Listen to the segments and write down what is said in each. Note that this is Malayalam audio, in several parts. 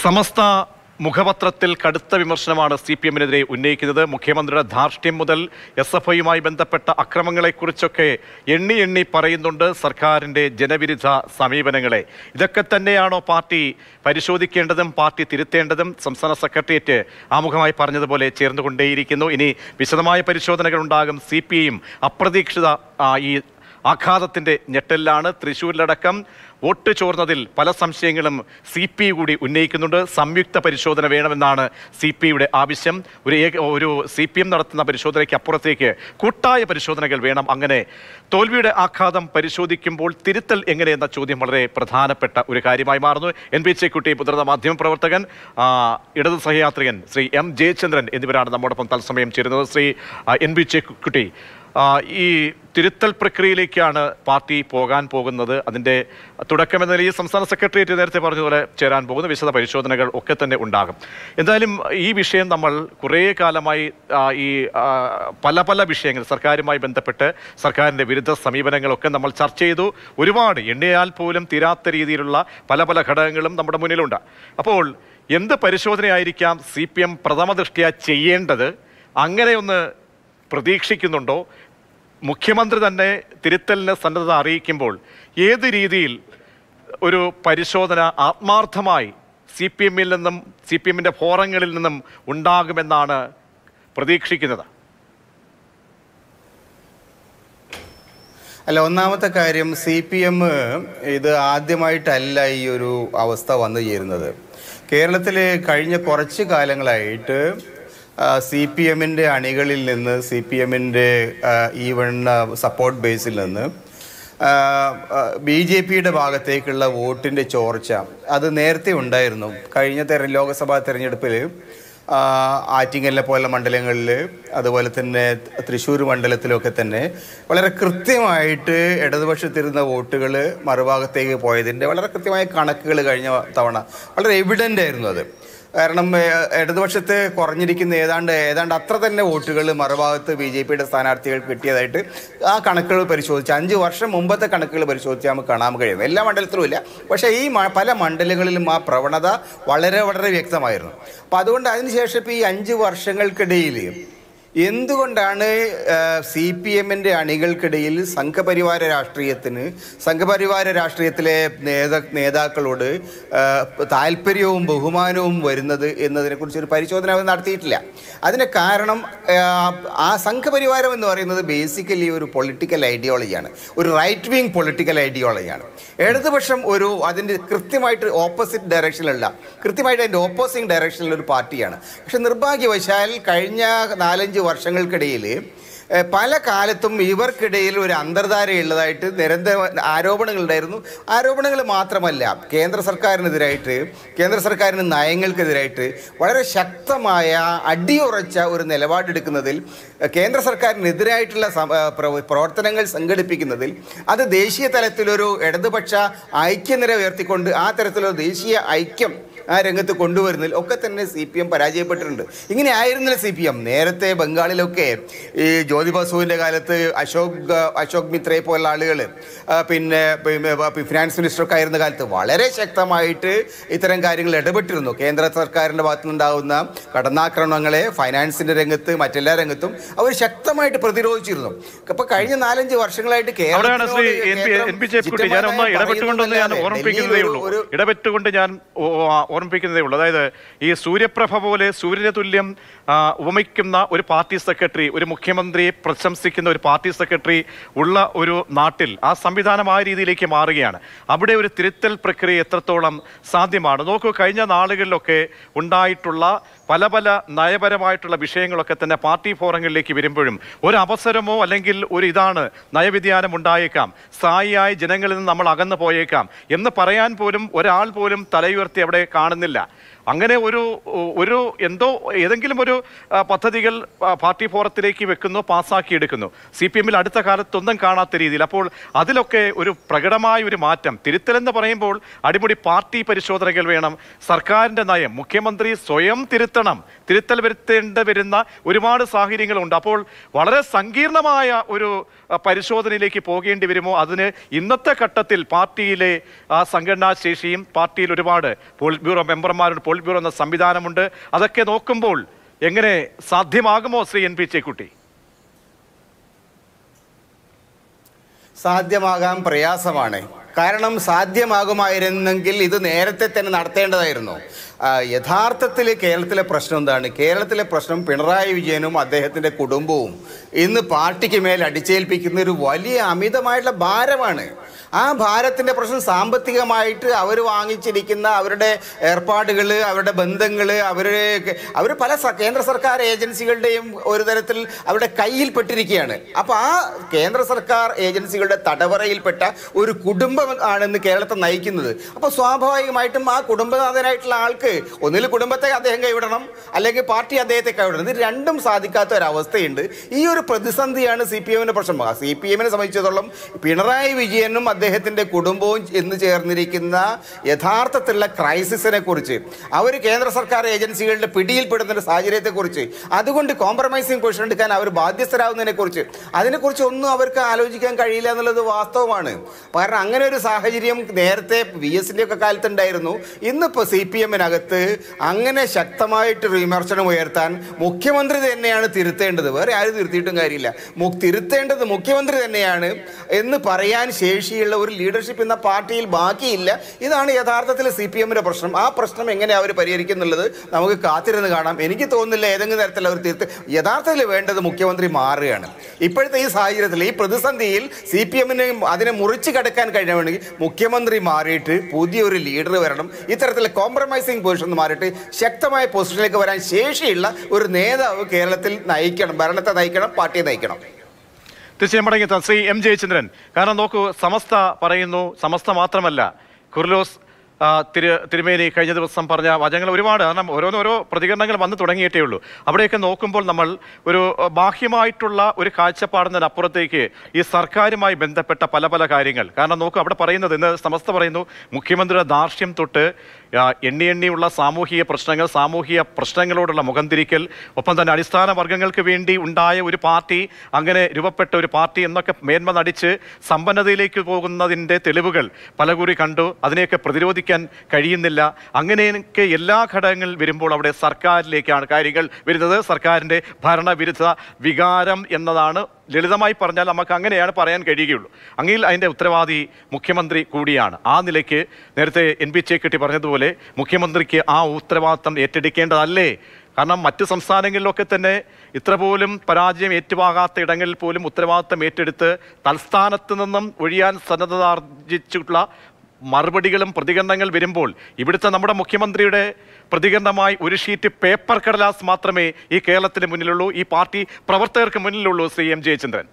സമസ്ത മുഖപത്രത്തിൽ കടുത്ത വിമർശനമാണ് CPM-നെതിരെ ഉന്നയിക്കുന്നത്. മുഖ്യമന്ത്രിയുടെ ധാർഷ്ട്യം മുതൽ SFIയുമായി ബന്ധപ്പെട്ട അക്രമങ്ങളെക്കുറിച്ചൊക്കെ എണ്ണി പറയുന്നുണ്ട് സർക്കാരിൻ്റെ ജനവിരുദ്ധ സമീപനങ്ങളെ. ഇതൊക്കെ തന്നെയാണോ പാർട്ടി പരിശോധിക്കേണ്ടതും പാർട്ടി തിരുത്തേണ്ടതും? സംസ്ഥാന സെക്രട്ടേറിയറ്റ് ആമുഖമായി പറഞ്ഞതുപോലെ ചേർന്നുകൊണ്ടേയിരിക്കുന്നു. ഇനി വിശദമായ പരിശോധനകൾ ഉണ്ടാകും. CPI അപ്രതീക്ഷിത ഈ ആഘാതത്തിൻ്റെ ഞെട്ടലിലാണ്. തൃശ്ശൂരിലടക്കം വോട്ട് ചോർന്നതിൽ പല സംശയങ്ങളും CPI കൂടി ഉന്നയിക്കുന്നുണ്ട്. സംയുക്ത പരിശോധന വേണമെന്നാണ് CPIയുടെ ആവശ്യം. ഒരു CPM നടത്തുന്ന പരിശോധനയ്ക്ക് അപ്പുറത്തേക്ക് കൂട്ടായ പരിശോധനകൾ വേണം. അങ്ങനെ തോൽവിയുടെ ആഘാതം പരിശോധിക്കുമ്പോൾ തിരുത്തൽ എങ്ങനെയെന്ന ചോദ്യം വളരെ പ്രധാനപ്പെട്ട ഒരു കാര്യമായി മാറുന്നു. NB ചേക്കുട്ടി, മുതിർന്ന മാധ്യമപ്രവർത്തകൻ, ഇടതു സഹയാത്രികൻ ശ്രീ M ജയചന്ദ്രൻ എന്നിവരാണ് നമ്മോടൊപ്പം തത്സമയം ചേരുന്നത്. ശ്രീ NB ചേക്കുട്ടി, ഈ തിരുത്തൽ പ്രക്രിയയിലേക്കാണ് പാർട്ടി പോകാൻ പോകുന്നത്. അതിൻ്റെ തുടക്കമെന്ന നിലയിൽ സംസ്ഥാന സെക്രട്ടേറിയറ്റ് നേരത്തെ പറഞ്ഞതുപോലെ ചേരാൻ പോകുന്ന വിശദ പരിശോധനകൾ ഒക്കെ തന്നെ ഉണ്ടാകും. എന്തായാലും ഈ വിഷയം നമ്മൾ കുറേ കാലമായി ഈ പല വിഷയങ്ങൾ സർക്കാരുമായി ബന്ധപ്പെട്ട് സർക്കാരിൻ്റെ വിരുദ്ധ സമീപനങ്ങളൊക്കെ നമ്മൾ ചർച്ച ചെയ്തു. ഒരുപാട് എണ്ണിയാൽ പോലും തീരാത്ത രീതിയിലുള്ള പല ഘടകങ്ങളും നമ്മുടെ മുന്നിലുണ്ട്. അപ്പോൾ എന്ത് പരിശോധനയായിരിക്കാം CPM പ്രഥമ ദൃഷ്ട്യാ ചെയ്യേണ്ടത്? അങ്ങനെയൊന്ന് പ്രതീക്ഷിക്കുന്നുണ്ടോ? മുഖ്യമന്ത്രി തന്നെ തിരുത്തലിന് സന്നദ്ധത അറിയിക്കുമ്പോൾ ഏത് രീതിയിൽ ഒരു പരിശോധന ആത്മാർത്ഥമായി CPM-ൽ നിന്നും CPM-ൻ്റെ ഫോറങ്ങളിൽ നിന്നും ഉണ്ടാകുമെന്നാണ് പ്രതീക്ഷിക്കുന്നത്? അല്ല, ഒന്നാമത്തെ കാര്യം, CPM ഇത് ആദ്യമായിട്ടല്ല ഈ ഒരു അവസ്ഥ വന്നു ചേരുന്നത്. കേരളത്തിൽ കഴിഞ്ഞ കുറച്ച് കാലങ്ങളായിട്ട് CPM-ൻ്റെ അണികളിൽ നിന്ന്, CPM-ൻ്റെ ഈവൺ സപ്പോർട്ട് ബേസിൽ നിന്ന് BJP-യുടെ ഭാഗത്തേക്കുള്ള വോട്ടിൻ്റെ ചോർച്ച അത് നേരത്തെ ഉണ്ടായിരുന്നു. കഴിഞ്ഞ ലോക്സഭാ തെരഞ്ഞെടുപ്പിൽ ആറ്റിങ്ങലിനെ പോലുള്ള മണ്ഡലങ്ങളിൽ, അതുപോലെ തന്നെ തൃശ്ശൂർ മണ്ഡലത്തിലൊക്കെ തന്നെ വളരെ കൃത്യമായിട്ട് ഇടതുപക്ഷത്തിരുന്ന വോട്ടുകൾ മറുഭാഗത്തേക്ക് പോയതിൻ്റെ വളരെ കൃത്യമായ കണക്കുകൾ കഴിഞ്ഞ തവണ വളരെ എവിഡൻ്റ് ആയിരുന്നു. അത് കാരണം ഇടതുപക്ഷത്ത് കുറഞ്ഞിരിക്കുന്ന ഏതാണ്ട് അത്ര തന്നെ വോട്ടുകൾ മറുഭാഗത്ത് BJP-യുടെ സ്ഥാനാർത്ഥികൾക്ക് കിട്ടിയതായിട്ട് ആ കണക്കുകൾ പരിശോധിച്ച് 5 വർഷം മുമ്പത്തെ കണക്കുകൾ പരിശോധിച്ച് നമുക്ക് കാണാൻ കഴിയും. എല്ലാ മണ്ഡലത്തിലും ഇല്ല, പക്ഷേ ഈ പല മണ്ഡലങ്ങളിലും ആ പ്രവണത വളരെ വ്യക്തമായിരുന്നു. അപ്പോൾ അതുകൊണ്ട് അതിനുശേഷം ഇപ്പോൾ ഈ 5 വർഷങ്ങൾക്കിടയിൽ എന്തുകൊണ്ടാണ് CPM-ൻ്റെ അണികൾക്കിടയിൽ സംഘപരിവാര രാഷ്ട്രീയത്തിലെ നേതാക്കളോട് താല്പര്യവും ബഹുമാനവും വരുന്നത് എന്നതിനെക്കുറിച്ചൊരു പരിശോധന നടത്തിയിട്ടില്ല. അതിന് കാരണം ആ സംഘപരിവാരം എന്ന് പറയുന്നത് ബേസിക്കലി ഒരു പൊളിറ്റിക്കൽ ഐഡിയോളജിയാണ്, ഒരു റൈറ്റ് വിങ് പൊളിറ്റിക്കൽ ഐഡിയോളജിയാണ്. ഇടതുപക്ഷം അതിൻ്റെ കൃത്യമായിട്ട് ഓപ്പോസിറ്റ് ഡയറക്ഷനിലുള്ള, കൃത്യമായിട്ട് അതിൻ്റെ ഓപ്പോസിറ്റ് ഡയറക്ഷനിലുള്ള ഒരു പാർട്ടിയാണ്. പക്ഷെ നിർഭാഗ്യവശാൽ കഴിഞ്ഞ 4-5 വർഷങ്ങൾക്കിടയിൽ പല കാലത്തും ഇവർക്കിടയിൽ ഒരു അന്തർധാരയുള്ളതായിട്ട് നിരന്തര ആരോപണങ്ങളുണ്ടായിരുന്നു. ആരോപണങ്ങൾ മാത്രമല്ല, കേന്ദ്ര സർക്കാരിന് നയങ്ങൾക്കെതിരായിട്ട് വളരെ ശക്തമായ അടിയുറച്ച ഒരു നിലപാടെടുക്കുന്നതിൽ, കേന്ദ്ര സർക്കാരിനെതിരായിട്ടുള്ള പ്രവർത്തനങ്ങൾ സംഘടിപ്പിക്കുന്നതിൽ, അത് ദേശീയ തലത്തിലൊരു ഇടതുപക്ഷ ഐക്യനിര ഉയർത്തിക്കൊണ്ട് ആ തരത്തിലൊരു ദേശീയ ഐക്യം ആ രംഗത്ത് കൊണ്ടുവരുന്നതിൽ ഒക്കെ തന്നെ CPM പരാജയപ്പെട്ടിട്ടുണ്ട്. ഇങ്ങനെ ആയിരുന്നില്ല CPM. നേരത്തെ ബംഗാളിലൊക്കെ ഈ ജ്യോതി ബസുവിൻ്റെ കാലത്ത് അശോക് മിത്രയെ പോലുള്ള ആളുകൾ, പിന്നെ ഫിനാൻസ് മിനിസ്റ്ററൊക്കെ ആയിരുന്ന കാലത്ത് വളരെ ശക്തമായിട്ട് ഇത്തരം കാര്യങ്ങൾ ഇടപെട്ടിരുന്നു. കേന്ദ്ര സർക്കാരിൻ്റെ ഭാഗത്തുനിന്നുണ്ടാകുന്ന കടന്നാക്രമണങ്ങളെ ഫൈനാൻസിൻ്റെ രംഗത്ത് മറ്റെല്ലാ രംഗത്തും അവർ ശക്തമായിട്ട് പ്രതിരോധിച്ചിരുന്നു. അപ്പോൾ കഴിഞ്ഞ 4-5 വർഷങ്ങളായിട്ട് ഓർമ്മിപ്പിക്കുന്നതേ ഉള്ളൂ. അതായത് ഈ സൂര്യപ്രഭ പോലെ സൂര്യന് തുല്യം ഉപമിക്കുന്ന ഒരു പാർട്ടി സെക്രട്ടറി, ഒരു മുഖ്യമന്ത്രിയെ പ്രശംസിക്കുന്ന ഒരു പാർട്ടി സെക്രട്ടറി ഉള്ള ഒരു നാട്ടിൽ ആ സംവിധാനം ആ രീതിയിലേക്ക് മാറുകയാണ്. അവിടെ ഒരു തിരുത്തൽ പ്രക്രിയ എത്രത്തോളം സാധ്യമാണ്? നോക്കൂ, കഴിഞ്ഞ നാളുകളിലൊക്കെ ഉണ്ടായിട്ടുള്ള പല നയപരമായിട്ടുള്ള വിഷയങ്ങളൊക്കെ തന്നെ പാർട്ടി ഫോറങ്ങളിലേക്ക് വരുമ്പോഴും ഒരു അവസരമോ അല്ലെങ്കിൽ ഒരു നയവ്യതിയാനം ഉണ്ടായേക്കാം, സ്ഥായിയായി ജനങ്ങളിൽ നിന്ന് നമ്മൾ അകന്നു പോയേക്കാം എന്ന് പറയാൻ പോലും ഒരാൾ പോലും തലയുയർത്തി അവിടെ കാണുന്നില്ല. അങ്ങനെ ഏതെങ്കിലും ഒരു പദ്ധതികൾ പാർട്ടി ഫോറത്തിലേക്ക് വെക്കുന്നു, പാസ്സാക്കിയെടുക്കുന്നു. CPM-ൽ അടുത്ത കാലത്തൊന്നും കാണാത്ത രീതിയിൽ. അപ്പോൾ അതിലൊക്കെ ഒരു പ്രകടമായ ഒരു മാറ്റം. തിരുത്തലെന്ന് പറയുമ്പോൾ അടിമുടി പാർട്ടി പരിശോധനകൾ വേണം. സർക്കാരിൻ്റെ നയം, മുഖ്യമന്ത്രി സ്വയം തിരുത്തൽ വരുന്ന ഒരുപാട് സാഹചര്യങ്ങളുണ്ട്. അപ്പോൾ വളരെ സങ്കീർണമായ ഒരു പരിശോധനയിലേക്ക് പോകേണ്ടി വരുമോ? അതിന് ഇന്നത്തെ ഘട്ടത്തിൽ പാർട്ടിയിലെ ആ സംഘടനാ ശേഷിയും പാർട്ടിയിൽ ഒരുപാട് പോളിറ്റ് ബ്യൂറോ ബ്യൂറോ മെമ്പർമാരുടെ പോളിറ്റ് ബ്യൂറോ എന്ന സംവിധാനമുണ്ട്. അതൊക്കെ നോക്കുമ്പോൾ എങ്ങനെ സാധ്യമാകുമോ ശ്രീ എൻ പി ചേക്കുട്ടി? സാധ്യമാകാൻ പ്രയാസമാണ്. കാരണം സാധ്യമാകുമായിരുന്നെങ്കിൽ ഇത് നേരത്തെ തന്നെ നടത്തേണ്ടതായിരുന്നു. യഥാർത്ഥത്തിൽ കേരളത്തിലെ പ്രശ്നം എന്താണ്? കേരളത്തിലെ പ്രശ്നം പിണറായി വിജയനും അദ്ദേഹത്തിൻ്റെ കുടുംബവും ഇന്ന് പാർട്ടിക്ക് മേൽ അടിച്ചേൽപ്പിക്കുന്ന ഒരു വലിയ അമിതമായിട്ടുള്ള ഭാരമാണ്. ആ ഭാരത്തിൻ്റെ പ്രശ്നം സാമ്പത്തികമായിട്ട് അവർ വാങ്ങിച്ചിരിക്കുന്ന അവരുടെ ഏർപ്പാടുകൾ, അവരുടെ ബന്ധങ്ങൾ, അവർ പല കേന്ദ്ര സർക്കാർ ഏജൻസികളുടെയും ഒരു തരത്തിൽ അവരുടെ കയ്യിൽപ്പെട്ടിരിക്കുകയാണ്. അപ്പോൾ ആ കേന്ദ്ര സർക്കാർ ഏജൻസികളുടെ തടവറയിൽപ്പെട്ട ഒരു കുടുംബം ആണെന്ന് കേരളത്തെ നയിക്കുന്നത്. അപ്പോൾ സ്വാഭാവികമായിട്ടും ആ കുടുംബനാഥനായിട്ടുള്ള ആൾക്ക് ഒന്നിൽ കുടുംബത്തെ അദ്ദേഹം കൈവിടണം, അല്ലെങ്കിൽ പാർട്ടി അദ്ദേഹത്തെ കൈവിടണം. ഇത് രണ്ടും സാധിക്കാത്ത ഒരവസ്ഥയുണ്ട്. ഈ ഒരു പ്രതിസന്ധിയാണ് CPM-ന്റെ പ്രശ്നം. CPM-നെ സംബന്ധിച്ചിടത്തോളം പിണറായി വിജയനും അദ്ദേഹത്തിൻ്റെ കുടുംബവും എന്ന് ചേർന്നിരിക്കുന്ന യഥാർത്ഥത്തിലുള്ള ക്രൈസിസിനെ കുറിച്ച്, അവർ കേന്ദ്ര സർക്കാർ ഏജൻസികളുടെ പിടിയിൽപ്പെടുന്ന സാഹചര്യത്തെക്കുറിച്ച്, അതുകൊണ്ട് കോംപ്രമൈസിങ് പൊസിഷൻ എടുക്കാൻ അവർ ബാധ്യസ്ഥരാകുന്നതിനെ കുറിച്ച്, അതിനെക്കുറിച്ച് ഒന്നും അവർക്ക് ആലോചിക്കാൻ കഴിയില്ല എന്നുള്ളത് വാസ്തവമാണ്. കാരണം അങ്ങനെ ഒരു സാഹചര്യം നേരത്തെ VS-ന്റെ ഒക്കെ കാലത്തുണ്ടായിരുന്നു. ഇന്നിപ്പോൾ CPM-നകത്ത് അങ്ങനെ ശക്തമായിട്ട് വിമർശനം ഉയർത്താൻ മുഖ്യമന്ത്രി തന്നെയാണ് തിരുത്തേണ്ടത്. വേറെ ആരും തിരുത്തിയിട്ടും കാര്യമില്ല. തിരുത്തേണ്ടത് മുഖ്യമന്ത്രി തന്നെയാണ് എന്ന് പറയാൻ ശേഷിയുള്ള ഒരു ലീഡർഷിപ്പ് ഇന്ന പാർട്ടിയിൽ ബാക്കിയില്ല. ഇതാണ് യഥാർത്ഥത്തിൽ CPM-ന്റെ പ്രശ്നം. ആ പ്രശ്നം എങ്ങനെ അവർ പരിഹരിക്കുന്നുള്ളത് നമുക്ക് കാത്തിരുന്ന് കാണാം. എനിക്ക് തോന്നുന്നില്ല ഏതെങ്കിലും തരത്തിൽ അവർ യഥാർത്ഥത്തിൽ വേണ്ടത് മുഖ്യമന്ത്രി മാറുകയാണ്. ഇപ്പോഴത്തെ ഈ സാഹചര്യത്തിൽ, ഈ പ്രതിസന്ധിയിൽ CPM-ന് അതിനെ മുറിച്ച് കടക്കാൻ കഴിയണമെങ്കിൽ മുഖ്യമന്ത്രി മാറിയിട്ട് പുതിയൊരു ലീഡർ വരണം. ഇത്തരത്തിലുള്ള കോംപ്രമൈസിങ് പൊസിഷൻ മാറിയിട്ട് ശക്തമായ പൊസിഷനിലേക്ക് വരാൻ ശേഷിയുള്ള ഒരു നേതാവ് കേരളത്തിൽ നയിക്കണം, ഭരണത്തെ നയിക്കണം, പാർട്ടിയെ നയിക്കണം. തീർച്ചയായും മടങ്ങിയെത്താം ശ്രീ M. ജയചന്ദ്രൻ. കാരണം നോക്കൂ, സമസ്ത പറയുന്നു, സമസ്ത മാത്രമല്ല കുർലോസ് തിരുമേനി കഴിഞ്ഞ ദിവസം പറഞ്ഞ വചനങ്ങൾ ഒരുപാട്, കാരണം ഓരോ പ്രതികരണങ്ങൾ വന്നു തുടങ്ങിയിട്ടേ ഉള്ളൂ. അവിടെയൊക്കെ നോക്കുമ്പോൾ നമ്മൾ ഒരു ബാഹ്യമായിട്ടുള്ള ഒരു കാഴ്ചപ്പാടുന്നതിനപ്പുറത്തേക്ക് ഈ സർക്കാരുമായി ബന്ധപ്പെട്ട പല കാര്യങ്ങൾ, കാരണം നോക്കൂ അവിടെ പറയുന്നത്, ഇന്ന് സമസ്ത പറയുന്നു മുഖ്യമന്ത്രിയുടെ ധാർഷ്ട്യം തൊട്ട് എണ്ണിയുള്ള സാമൂഹിക പ്രശ്നങ്ങളോടുള്ള മുഖം തിരിക്കൽ, ഒപ്പം തന്നെ അടിസ്ഥാന വർഗ്ഗങ്ങൾക്ക് വേണ്ടി ഉണ്ടായ ഒരു പാർട്ടി, അങ്ങനെ രൂപപ്പെട്ട ഒരു പാർട്ടി എന്നൊക്കെ മേന്മ നടിച്ച് സമ്പന്നതയിലേക്ക് പോകുന്നതിൻ്റെ തെളിവുകൾ പലകുറി കണ്ടു. അതിനെയൊക്കെ പ്രതിരോധിക്കാൻ കഴിയുന്നില്ല. അങ്ങനെയൊക്കെ എല്ലാ ഘടകങ്ങൾ വരുമ്പോൾ അവിടെ സർക്കാരിലേക്കാണ് കാര്യങ്ങൾ വരുന്നത്. സർക്കാരിൻ്റെ ഭരണവിരുദ്ധ വികാരം എന്നതാണ് ലളിതമായി പറഞ്ഞാൽ നമുക്ക് അങ്ങനെയാണ് പറയാൻ കഴിയുകയുള്ളൂ. അങ്ങനെ അതിൻ്റെ ഉത്തരവാദി മുഖ്യമന്ത്രി കൂടിയാണ്. ആ നിലയ്ക്ക് നേരത്തെ എൻ പി ചേക്കുട്ടി പറഞ്ഞതുപോലെ മുഖ്യമന്ത്രിക്ക് ആ ഉത്തരവാദിത്തം ഏറ്റെടുക്കേണ്ടതല്ലേ? കാരണം മറ്റ് സംസ്ഥാനങ്ങളിലൊക്കെ തന്നെ ഇത്ര പോലും പരാജയം ഏറ്റുവാകാത്ത ഇടങ്ങളിൽ പോലും ഉത്തരവാദിത്തം ഏറ്റെടുത്ത് തൽസ്ഥാനത്ത് നിന്നും ഒഴിയാൻ സന്നദ്ധതാർജിച്ചിട്ടുള്ള മറുപടികളും പ്രതികരണങ്ങൾ വരുമ്പോൾ ഇവിടുത്തെ നമ്മുടെ മുഖ്യമന്ത്രിയുടെ പ്രതികരണമായി ഒരു ഷീറ്റ് പേപ്പർ കടലാസ് മാത്രമേ ഈ കേരളത്തിന് മുന്നിലുള്ളൂ, ഈ പാർട്ടി പ്രവർത്തകർക്ക് മുന്നിലുള്ളൂ. ശ്രീ M. ജയചന്ദ്രൻ,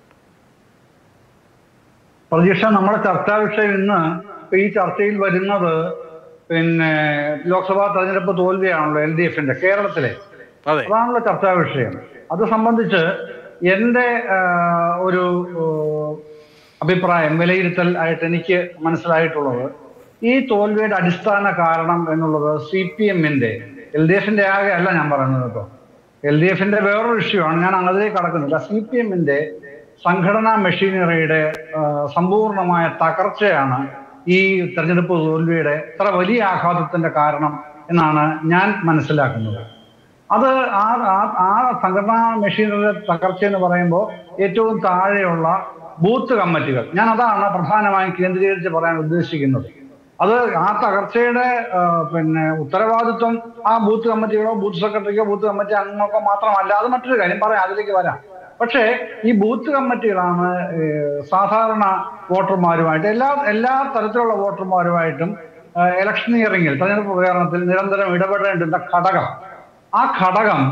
പ്രതീക്ഷ, നമ്മുടെ ചർച്ചാ വിഷയം ഇന്ന് ഈ ചർച്ചയിൽ വരുന്നത് ലോക്സഭാ തെരഞ്ഞെടുപ്പ് തോൽവിയാണല്ലോ LDF-ന്റെ കേരളത്തിലെ. അതാണല്ലോ ചർച്ചാ വിഷയം. അത് സംബന്ധിച്ച് എൻ്റെ ഒരു അഭിപ്രായം, വിലയിരുത്തൽ ആയിട്ട് എനിക്ക് മനസ്സിലായിട്ടുള്ളത്, ഈ തോൽവിയുടെ അടിസ്ഥാന കാരണം എന്നുള്ളത് CPM-ന്റെ, LDF-ന്റെ ആകെ അല്ല ഞാൻ പറയുന്നത് കേട്ടോ, LDF-ന്റെ വേറൊരു ഇഷ്യൂ ആണ്, ഞാൻ അതിലേക്ക് കടക്കുന്നില്ല. CPM-ന്റെ സംഘടനാ മെഷീനറിയുടെ സമ്പൂർണമായ തകർച്ചയാണ് ഈ തെരഞ്ഞെടുപ്പ് തോൽവിയുടെ ഇത്ര വലിയ ആഘാതത്തിന്റെ കാരണം എന്നാണ് ഞാൻ മനസ്സിലാക്കുന്നത്. അത് ആ സംഘടനാ മെഷീനറിയുടെ തകർച്ച എന്ന് പറയുമ്പോൾ ഏറ്റവും താഴെയുള്ള ബൂത്ത് കമ്മിറ്റികൾ, ഞാൻ അതാണ് പ്രധാനമായും കേന്ദ്രീകരിച്ച് പറയാൻ ഉദ്ദേശിക്കുന്നത്. അത് ആ തകർച്ചയുടെ ഉത്തരവാദിത്വം ആ ബൂത്ത് കമ്മിറ്റികളോ ബൂത്ത് സെക്രട്ടറിക്കോ ബൂത്ത് കമ്മിറ്റി അംഗങ്ങൾക്കോ മാത്രമല്ല. അത് മറ്റൊരു കാര്യം പറയാം, അതിലേക്ക് വരാം. പക്ഷേ ഈ ബൂത്ത് കമ്മിറ്റികളാണ് സാധാരണ വോട്ടർമാരുമായിട്ട് എല്ലാ തരത്തിലുള്ള വോട്ടർമാരുമായിട്ടും ഇലക്ഷനിയറിംഗിൽ, തെരഞ്ഞെടുപ്പ് പ്രചാരണത്തിൽ നിരന്തരം ഇടപെടേണ്ടുന്ന ഘടകം. ആ ഘടകം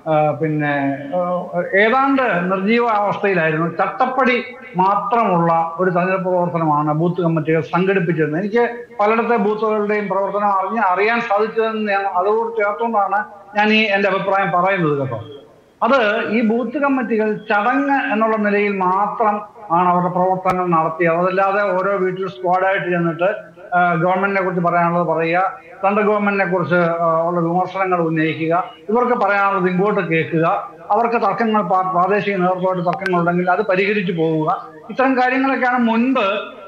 ഏതാണ്ട് നിർജീവ അവസ്ഥയിലായിരുന്നു. ചട്ടപ്പടി മാത്രമുള്ള ഒരു തെരഞ്ഞെടുപ്പ് പ്രവർത്തനമാണ് ബൂത്ത് കമ്മിറ്റികൾ സംഘടിപ്പിച്ചിരുന്നത്. എനിക്ക് പലയിടത്തെ ബൂത്തുകളുടെയും പ്രവർത്തനം അറിയാൻ സാധിച്ചതെന്ന് ഞാൻ അതോട് ചേർത്തുകൊണ്ടാണ് ഞാൻ എൻ്റെ അഭിപ്രായം പറയുന്നത് കേട്ടോ. അത് ഈ ബൂത്ത് കമ്മിറ്റികൾ ചടങ്ങ് എന്നുള്ള നിലയിൽ മാത്രം ആണ് അവരുടെ പ്രവർത്തനങ്ങൾ നടത്തിയത്. അതല്ലാതെ ഓരോ വീട്ടിൽ സ്ക്വാഡായിട്ട് ചെന്നിട്ട് ഗവൺമെന്റിനെ കുറിച്ച് പറയാനുള്ളത് പറയുക, സെൻട്രൽ ഗവൺമെന്റിനെ കുറിച്ച് ഉള്ള വിമർശനങ്ങൾ ഉന്നയിക്കുക, ഇവർക്ക് പറയാനുള്ളത് ഇങ്ങോട്ട് കേൾക്കുക, അവർക്ക് തർക്കങ്ങൾ പ്രാദേശിക നേതൃത്വമായിട്ട് തർക്കങ്ങളുണ്ടെങ്കിൽ അത് പരിഹരിച്ചു പോവുക. ഇത്തരം കാര്യങ്ങളൊക്കെയാണ് മുൻപ്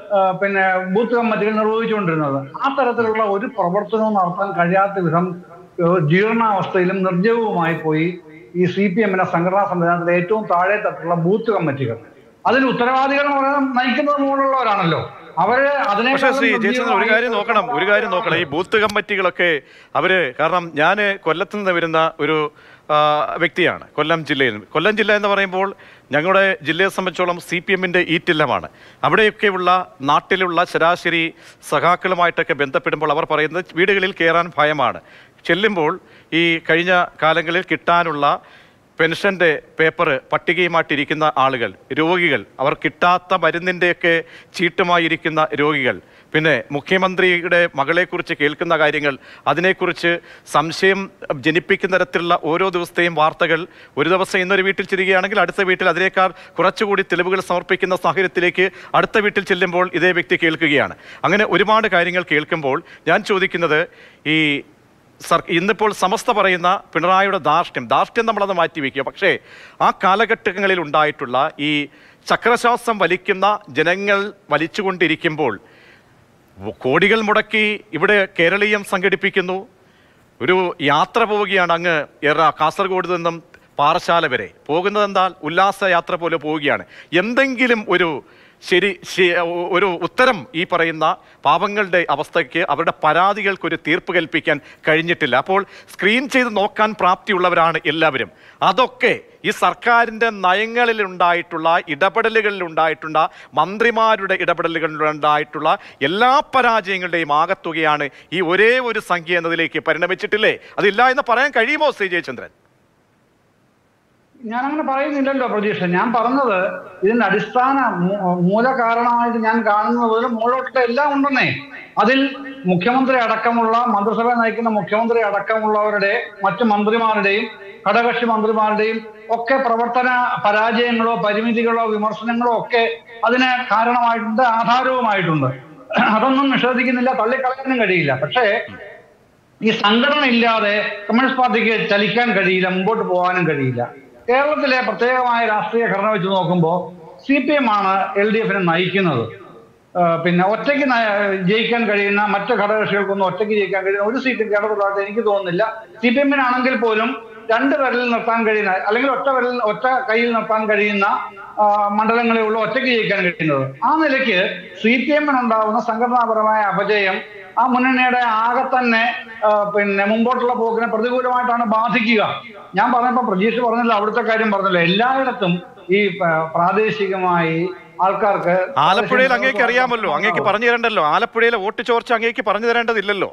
പിന്നെ ബൂത്ത് കമ്മിറ്റികൾ നിർവഹിച്ചുകൊണ്ടിരുന്നത്. ആ തരത്തിലുള്ള ഒരു പ്രവർത്തനവും നടത്താൻ കഴിയാത്ത വിധം ജീർണാവസ്ഥയിലും നിർജ്ജീവവുമായി പോയി ഈ CPM-ന്റെ സംഘടനാ സംവിധാനത്തിലെ ഏറ്റവും താഴെ തട്ടുള്ള ബൂത്ത് കമ്മിറ്റികൾ. അതിന് ഉത്തരവാദികൾ എന്ന് പറയാൻ നയിക്കുന്നത് മുകളിലുള്ളവരാണല്ലോ. അവര് അതിനെ ശ്രീ ജയചന്ദ്രൻ ഒരു കാര്യം നോക്കണം. ഈ ബൂത്ത് കമ്മിറ്റികളൊക്കെ കാരണം ഞാൻ കൊല്ലത്ത് നിന്ന് വരുന്ന ഒരു വ്യക്തിയാണ്. കൊല്ലം ജില്ല എന്ന് പറയുമ്പോൾ ഞങ്ങളുടെ ജില്ലയെ സംബന്ധിച്ചോളം CPM-ന്റെ ഈറ്റില്ലമാണ്. അവിടെയൊക്കെയുള്ള നാട്ടിലുള്ള ശരാശരി സഖാക്കളുമായിട്ടൊക്കെ ബന്ധപ്പെടുമ്പോൾ അവർ പറയുന്നത് വീടുകളിൽ കയറാൻ ഭയമാണ്. ചെല്ലുമ്പോൾ ഈ കഴിഞ്ഞ കാലങ്ങളിൽ കിട്ടാനുള്ള പെൻഷൻ്റെ പേപ്പർ പട്ടികയുമായിട്ടിരിക്കുന്ന ആളുകൾ, രോഗികൾ, അവർ കിട്ടാത്ത മരുന്നിൻ്റെയൊക്കെ ചീട്ടുമായിരിക്കുന്ന രോഗികൾ, പിന്നെ മുഖ്യമന്ത്രിയുടെ മകളെക്കുറിച്ച് കേൾക്കുന്ന കാര്യങ്ങൾ, അതിനെക്കുറിച്ച് സംശയം ജനിപ്പിക്കുന്ന തരത്തിലുള്ള ഓരോ ദിവസത്തെയും വാർത്തകൾ. ഒരു ദിവസം ഇന്നൊരു വീട്ടിൽ ചെല്ലുകയാണെങ്കിൽ അടുത്ത വീട്ടിൽ അതിനേക്കാൾ കുറച്ചുകൂടി തെളിവുകൾ സമർപ്പിക്കുന്ന സാഹചര്യത്തിലേക്ക് അടുത്ത വീട്ടിൽ ചെല്ലുമ്പോൾ ഇതേ വ്യക്തി കേൾക്കുകയാണ്. അങ്ങനെ ഒരുപാട് കാര്യങ്ങൾ കേൾക്കുമ്പോൾ ഞാൻ ചോദിക്കുന്നത്, ഈ ഇന്നിപ്പോൾ സമസ്ത പറയുന്ന പിണറായിയുടെ ധാർഷ്ട്യം നമ്മളത് മാറ്റിവെക്കുക. പക്ഷേ ആ കാലഘട്ടങ്ങളിൽ ഉണ്ടായിട്ടുള്ള ഈ ചക്രശ്വാസം വലിക്കുന്ന ജനങ്ങൾ വലിച്ചുകൊണ്ടിരിക്കുമ്പോൾ കോടികൾ മുടക്കി ഇവിടെ കേരളീയം സംഘടിപ്പിക്കുന്നു. ഒരു യാത്ര പോവുകയാണ് അങ്ങ് കാസർഗോഡ് നിന്നും പാറശാല വരെ. പോകുന്നത് എന്താ ഉല്ലാസ യാത്ര പോലെ പോവുകയാണ്. എന്തെങ്കിലും ഒരു ഉത്തരം ഈ പറയുന്ന പാവങ്ങളുടെ അവസ്ഥയ്ക്ക്, അവരുടെ പരാതികൾക്കൊരു തീർപ്പ് കൽപ്പിക്കാൻ കഴിഞ്ഞിട്ടില്ല. അപ്പോൾ സ്ക്രീൻ ചെയ്ത് നോക്കാൻ പ്രാപ്തിയുള്ളവരാണ് എല്ലാവരും. അതൊക്കെ ഈ സർക്കാരിൻ്റെ നയങ്ങളിലുണ്ടായിട്ടുള്ള ഇടപെടലുകളിലുണ്ടായിട്ടുള്ള മന്ത്രിമാരുടെ ഇടപെടലുകളിലുണ്ടായിട്ടുള്ള എല്ലാ പരാജയങ്ങളുടെയും ആകത്തുകയാണ് ഈ ഒരേ ഒരു സംഖ്യ എന്നതിലേക്ക് പരിണമിച്ചിട്ടില്ലേ? അതില്ല എന്ന് പറയാൻ കഴിയുമോ ശ്രീ ജയചന്ദ്രൻ? ഞാനങ്ങനെ പറയുന്നില്ലല്ലോ പ്രതീക്ഷ. ഞാൻ പറഞ്ഞത് ഇതിന്റെ അടിസ്ഥാന മൂലകാരണമായിട്ട് ഞാൻ കാണുന്നത് പോലെ മുകളിലോട്ട് എല്ലാം ഉണ്ടെന്നേ. അതിൽ മുഖ്യമന്ത്രി അടക്കമുള്ള, മന്ത്രിസഭ നയിക്കുന്ന മുഖ്യമന്ത്രി അടക്കമുള്ളവരുടെ, മറ്റു മന്ത്രിമാരുടെയും ഘടകകക്ഷി മന്ത്രിമാരുടെയും ഒക്കെ പ്രവർത്തന പരാജയങ്ങളോ പരിമിതികളോ വിമർശനങ്ങളോ ഒക്കെ അതിന് കാരണമായിട്ടുണ്ട്, ആധാരവുമായിട്ടുണ്ട്. അതൊന്നും നിഷേധിക്കുന്നില്ല, തള്ളിക്കളയാനും കഴിയില്ല. പക്ഷേ ഈ സംഘടന ഇല്ലാതെ കമ്മ്യൂണിസ്റ്റ് പാർട്ടിക്ക് ചലിക്കാൻ കഴിയില്ല, മുമ്പോട്ട് പോകാനും കഴിയില്ല. കേരളത്തിലെ പ്രത്യേകമായ രാഷ്ട്രീയ ഘടന വെച്ച് നോക്കുമ്പോൾ CPM ആണ് LDF-നെ നയിക്കുന്നത്. പിന്നെ ഒറ്റയ്ക്ക് ജയിക്കാൻ കഴിയുന്ന, മറ്റ് ഘടകകക്ഷികൾക്കൊന്നും ഒറ്റയ്ക്ക് ജയിക്കാൻ കഴിയുന്ന ഒരു സീറ്റും കേരളത്തിലായിട്ട് എനിക്ക് തോന്നുന്നില്ല. CPM-നാണെങ്കിൽ പോലും 2 വിരലിൽ നിർത്താൻ കഴിയുന്ന, അല്ലെങ്കിൽ ഒറ്റ കയ്യിൽ നിർത്താൻ കഴിയുന്ന മണ്ഡലങ്ങളെ ഉള്ളൂ ഒറ്റയ്ക്ക് ജയിക്കാൻ കഴിയുന്നത്. ആ നിലയ്ക്ക് CPM-നുണ്ടാവുന്ന സംഘടനാപരമായ അപജയം ആ മുന്നണിയുടെ ആകെ തന്നെ പിന്നെ മുമ്പോട്ടുള്ള പോക്കിനെ പ്രതികൂലമായിട്ടാണ് ബാധിക്കുക. ഞാൻ പറഞ്ഞപ്പോൾ പ്രതീക്ഷ പറഞ്ഞല്ലോ, അവിടുത്തെ കാര്യം പറഞ്ഞല്ലോ, എല്ലായിടത്തും ഈ പ്രാദേശികമായി ആൾക്കാർക്ക് ആലപ്പുഴയിൽ അങ്ങേക്ക് അറിയാമല്ലോ, അങ്ങേക്ക് പറഞ്ഞു തരണ്ടല്ലോ. ആലപ്പുഴയിലെ വോട്ട് ചോർച്ച അങ്ങേക്ക് പറഞ്ഞു തരേണ്ടതില്ലല്ലോ.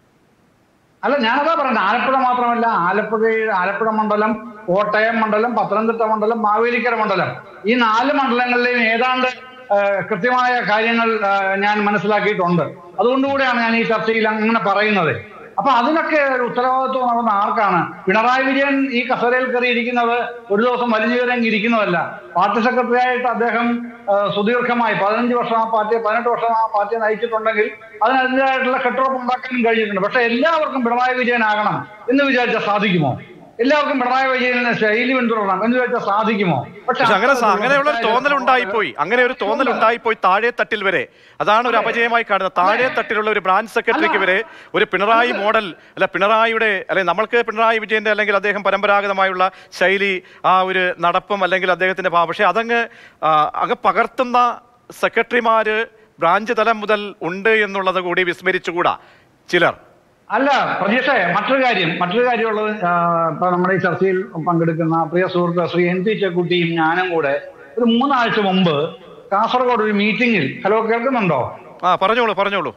അല്ല, ഞാനതാ പറയുന്നത്. ആലപ്പുഴ മാത്രമല്ല, ആലപ്പുഴ മണ്ഡലം, കോട്ടയം മണ്ഡലം, പത്തനംതിട്ട മണ്ഡലം, മാവേലിക്കര മണ്ഡലം, ഈ 4 മണ്ഡലങ്ങളിലെയും ഏതാണ്ട് കൃത്യമായ കാര്യങ്ങൾ ഞാൻ മനസ്സിലാക്കിയിട്ടുണ്ട്. അതുകൊണ്ടുകൂടെയാണ് ഞാൻ ഈ ചർച്ചയിൽ അങ്ങനെ പറയുന്നത്. അപ്പൊ അതിനൊക്കെ ഒരു ഉത്തരവാദിത്വം നടന്ന ആർക്കാണ്? പിണറായി വിജയൻ ഈ കസേരയിൽ കയറിയിരിക്കുന്നത് ഒരു ദിവസം വലിഞ്ഞുകയറി ഇരിക്കുന്നതല്ല. പാർട്ടി സെക്രട്ടറി ആയിട്ട് അദ്ദേഹം സുദീർഘമായി 15 വർഷം ആ പാർട്ടിയെ, 18 വർഷം ആ പാർട്ടിയെ നയിച്ചിട്ടുണ്ടെങ്കിൽ അതിനതിൻ്റെതായിട്ടുള്ള കെട്ടുറപ്പ് ഉണ്ടാക്കാനും കഴിഞ്ഞിട്ടുണ്ട്. പക്ഷെ എല്ലാവർക്കും പിണറായി വിജയനാകണം എന്ന് വിചാരിച്ചാൽ സാധിക്കുമോ? എല്ലാവർക്കും പിണറായി വിജയനെ ശൈലി പിന്തുടരണം എന്ന് ചോദിച്ചാൽ സാധിക്കുമോ? പക്ഷെ അങ്ങനെയുള്ള ഒരു തോന്നലുണ്ടായിപ്പോയി, അങ്ങനെ ഒരു തോന്നലുണ്ടായിപ്പോയി താഴെ തട്ടിൽ വരെ. അതാണ് ഒരു അപജയമായി കാണുന്നത്. താഴെ തട്ടിലുള്ള ഒരു ബ്രാഞ്ച് സെക്രട്ടറിക്ക് വരെ ഒരു പിണറായി മോഡൽ, പിണറായിയുടെ, നമ്മൾക്ക് പിണറായി വിജയന്റെ അല്ലെങ്കിൽ അദ്ദേഹം പരമ്പരാഗതമായുള്ള ശൈലി, ആ ഒരു നടപ്പും അല്ലെങ്കിൽ അദ്ദേഹത്തിന്റെ ഭാവം, പക്ഷെ അങ്ങ് പകർത്തുന്ന സെക്രട്ടറിമാര് ബ്രാഞ്ച് തലം മുതൽ ഉണ്ട് എന്നുള്ളത് കൂടി വിസ്മരിച്ചുകൂടാ ചിലർ. അല്ല പ്രതീക്ഷ, മറ്റൊരു കാര്യമുള്ളത്, ഇപ്പൊ നമ്മുടെ ഈ ചർച്ചയിൽ പങ്കെടുക്കുന്ന പ്രിയ സുഹൃത്ത് ശ്രീ NP ചെക്കുട്ടിയും ഞാനും കൂടെ ഒരു 3 ആഴ്ച മുമ്പ് കാസർഗോഡ് ഒരു മീറ്റിംഗിൽ, ഹലോ കേൾക്കുന്നുണ്ടോ? പറഞ്ഞോളൂ.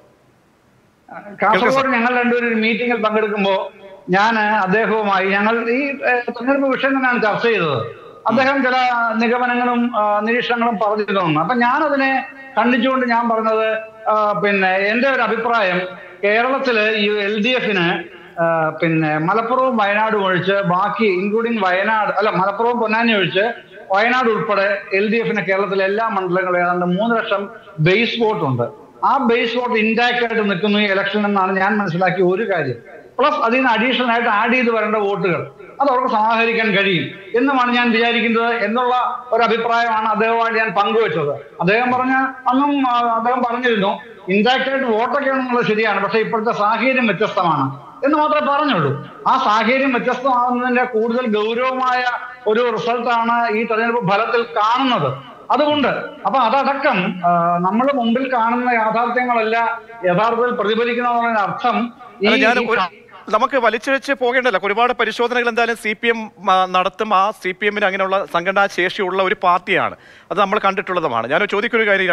കാസർഗോഡ് ഞങ്ങൾ രണ്ടുപേരും ഒരു മീറ്റിംഗിൽ പങ്കെടുക്കുമ്പോൾ ഞാൻ അദ്ദേഹവുമായി ഞങ്ങൾ ഈ തെരഞ്ഞെടുപ്പ് വിഷയം തന്നെയാണ് ചർച്ച ചെയ്തത്. അദ്ദേഹം ചില നിഗമനങ്ങളും നിരീക്ഷണങ്ങളും പറഞ്ഞിരുന്നു. അപ്പൊ ഞാനതിനെ ഖണ്ഡിച്ചുകൊണ്ട് ഞാൻ പറഞ്ഞത്, പിന്നെ എൻ്റെ ഒരു അഭിപ്രായം, കേരളത്തില് ഈ LDF-ന് പിന്നെ മലപ്പുറവും വയനാടും ഒഴിച്ച് ബാക്കി, ഇൻക്ലൂഡിങ് മലപ്പുറവും പൊന്നാനി ഒഴിച്ച് വയനാട് ഉൾപ്പെടെ LDF-ന് കേരളത്തിലെ എല്ലാ മണ്ഡലങ്ങളും ഏതാണ്ട് 3 ലക്ഷം ബേസ് വോട്ട് ഉണ്ട്. ആ ബേസ് വോട്ട് ഇൻടാക്ട് ആയിട്ട് നിൽക്കുന്നു ഈ ഇലക്ഷൻ എന്നാണ് ഞാൻ മനസ്സിലാക്കിയ ഒരു കാര്യം. പ്ലസ് അതിന് അഡീഷണൽ ആയിട്ട് ആഡ് ചെയ്ത് വരേണ്ട വോട്ടുകൾ, അത് അവർക്ക് സമാഹരിക്കാൻ കഴിയും എന്നുമാണ് ഞാൻ വിചാരിക്കുന്നത് എന്നുള്ള ഒരു അഭിപ്രായമാണ് അദ്ദേഹവുമായിട്ട് ഞാൻ പങ്കുവെച്ചത്. അദ്ദേഹം പറഞ്ഞിരുന്നു ഇൻഡയറക്റ്റായിട്ട് വോട്ടൊക്കെ ആണെന്നുള്ളത് ശരിയാണ്, പക്ഷെ ഇപ്പോഴത്തെ സാഹചര്യം വ്യത്യസ്തമാണ് എന്ന് മാത്രമേ പറഞ്ഞുള്ളൂ. ആ സാഹചര്യം വ്യത്യസ്തമാകുന്നതിന്റെ കൂടുതൽ ഗൗരവമായ ഒരു റിസൾട്ടാണ് ഈ തെരഞ്ഞെടുപ്പ് ഫലത്തിൽ കാണുന്നത്. അതുകൊണ്ട് അതടക്കം നമ്മൾ മുമ്പിൽ കാണുന്ന യാഥാർത്ഥ്യങ്ങളല്ല യഥാർത്ഥത്തിൽ പ്രതിഫലിക്കുന്നതിന് അർത്ഥം നമുക്ക് വലിച്ചിഴച്ച് പോകേണ്ടല്ല. ഒരുപാട് പരിശോധനകൾ എന്തായാലും CPM നടത്തും. ആ CPMന് അങ്ങനെയുള്ള സംഘടനാ ശേഷിയുള്ള ഒരു പാർട്ടിയാണ്, അത് നമ്മൾ കണ്ടിട്ടുള്ളതുമാണ്. ഞാൻ ചോദിക്കൊരു കാര്യം,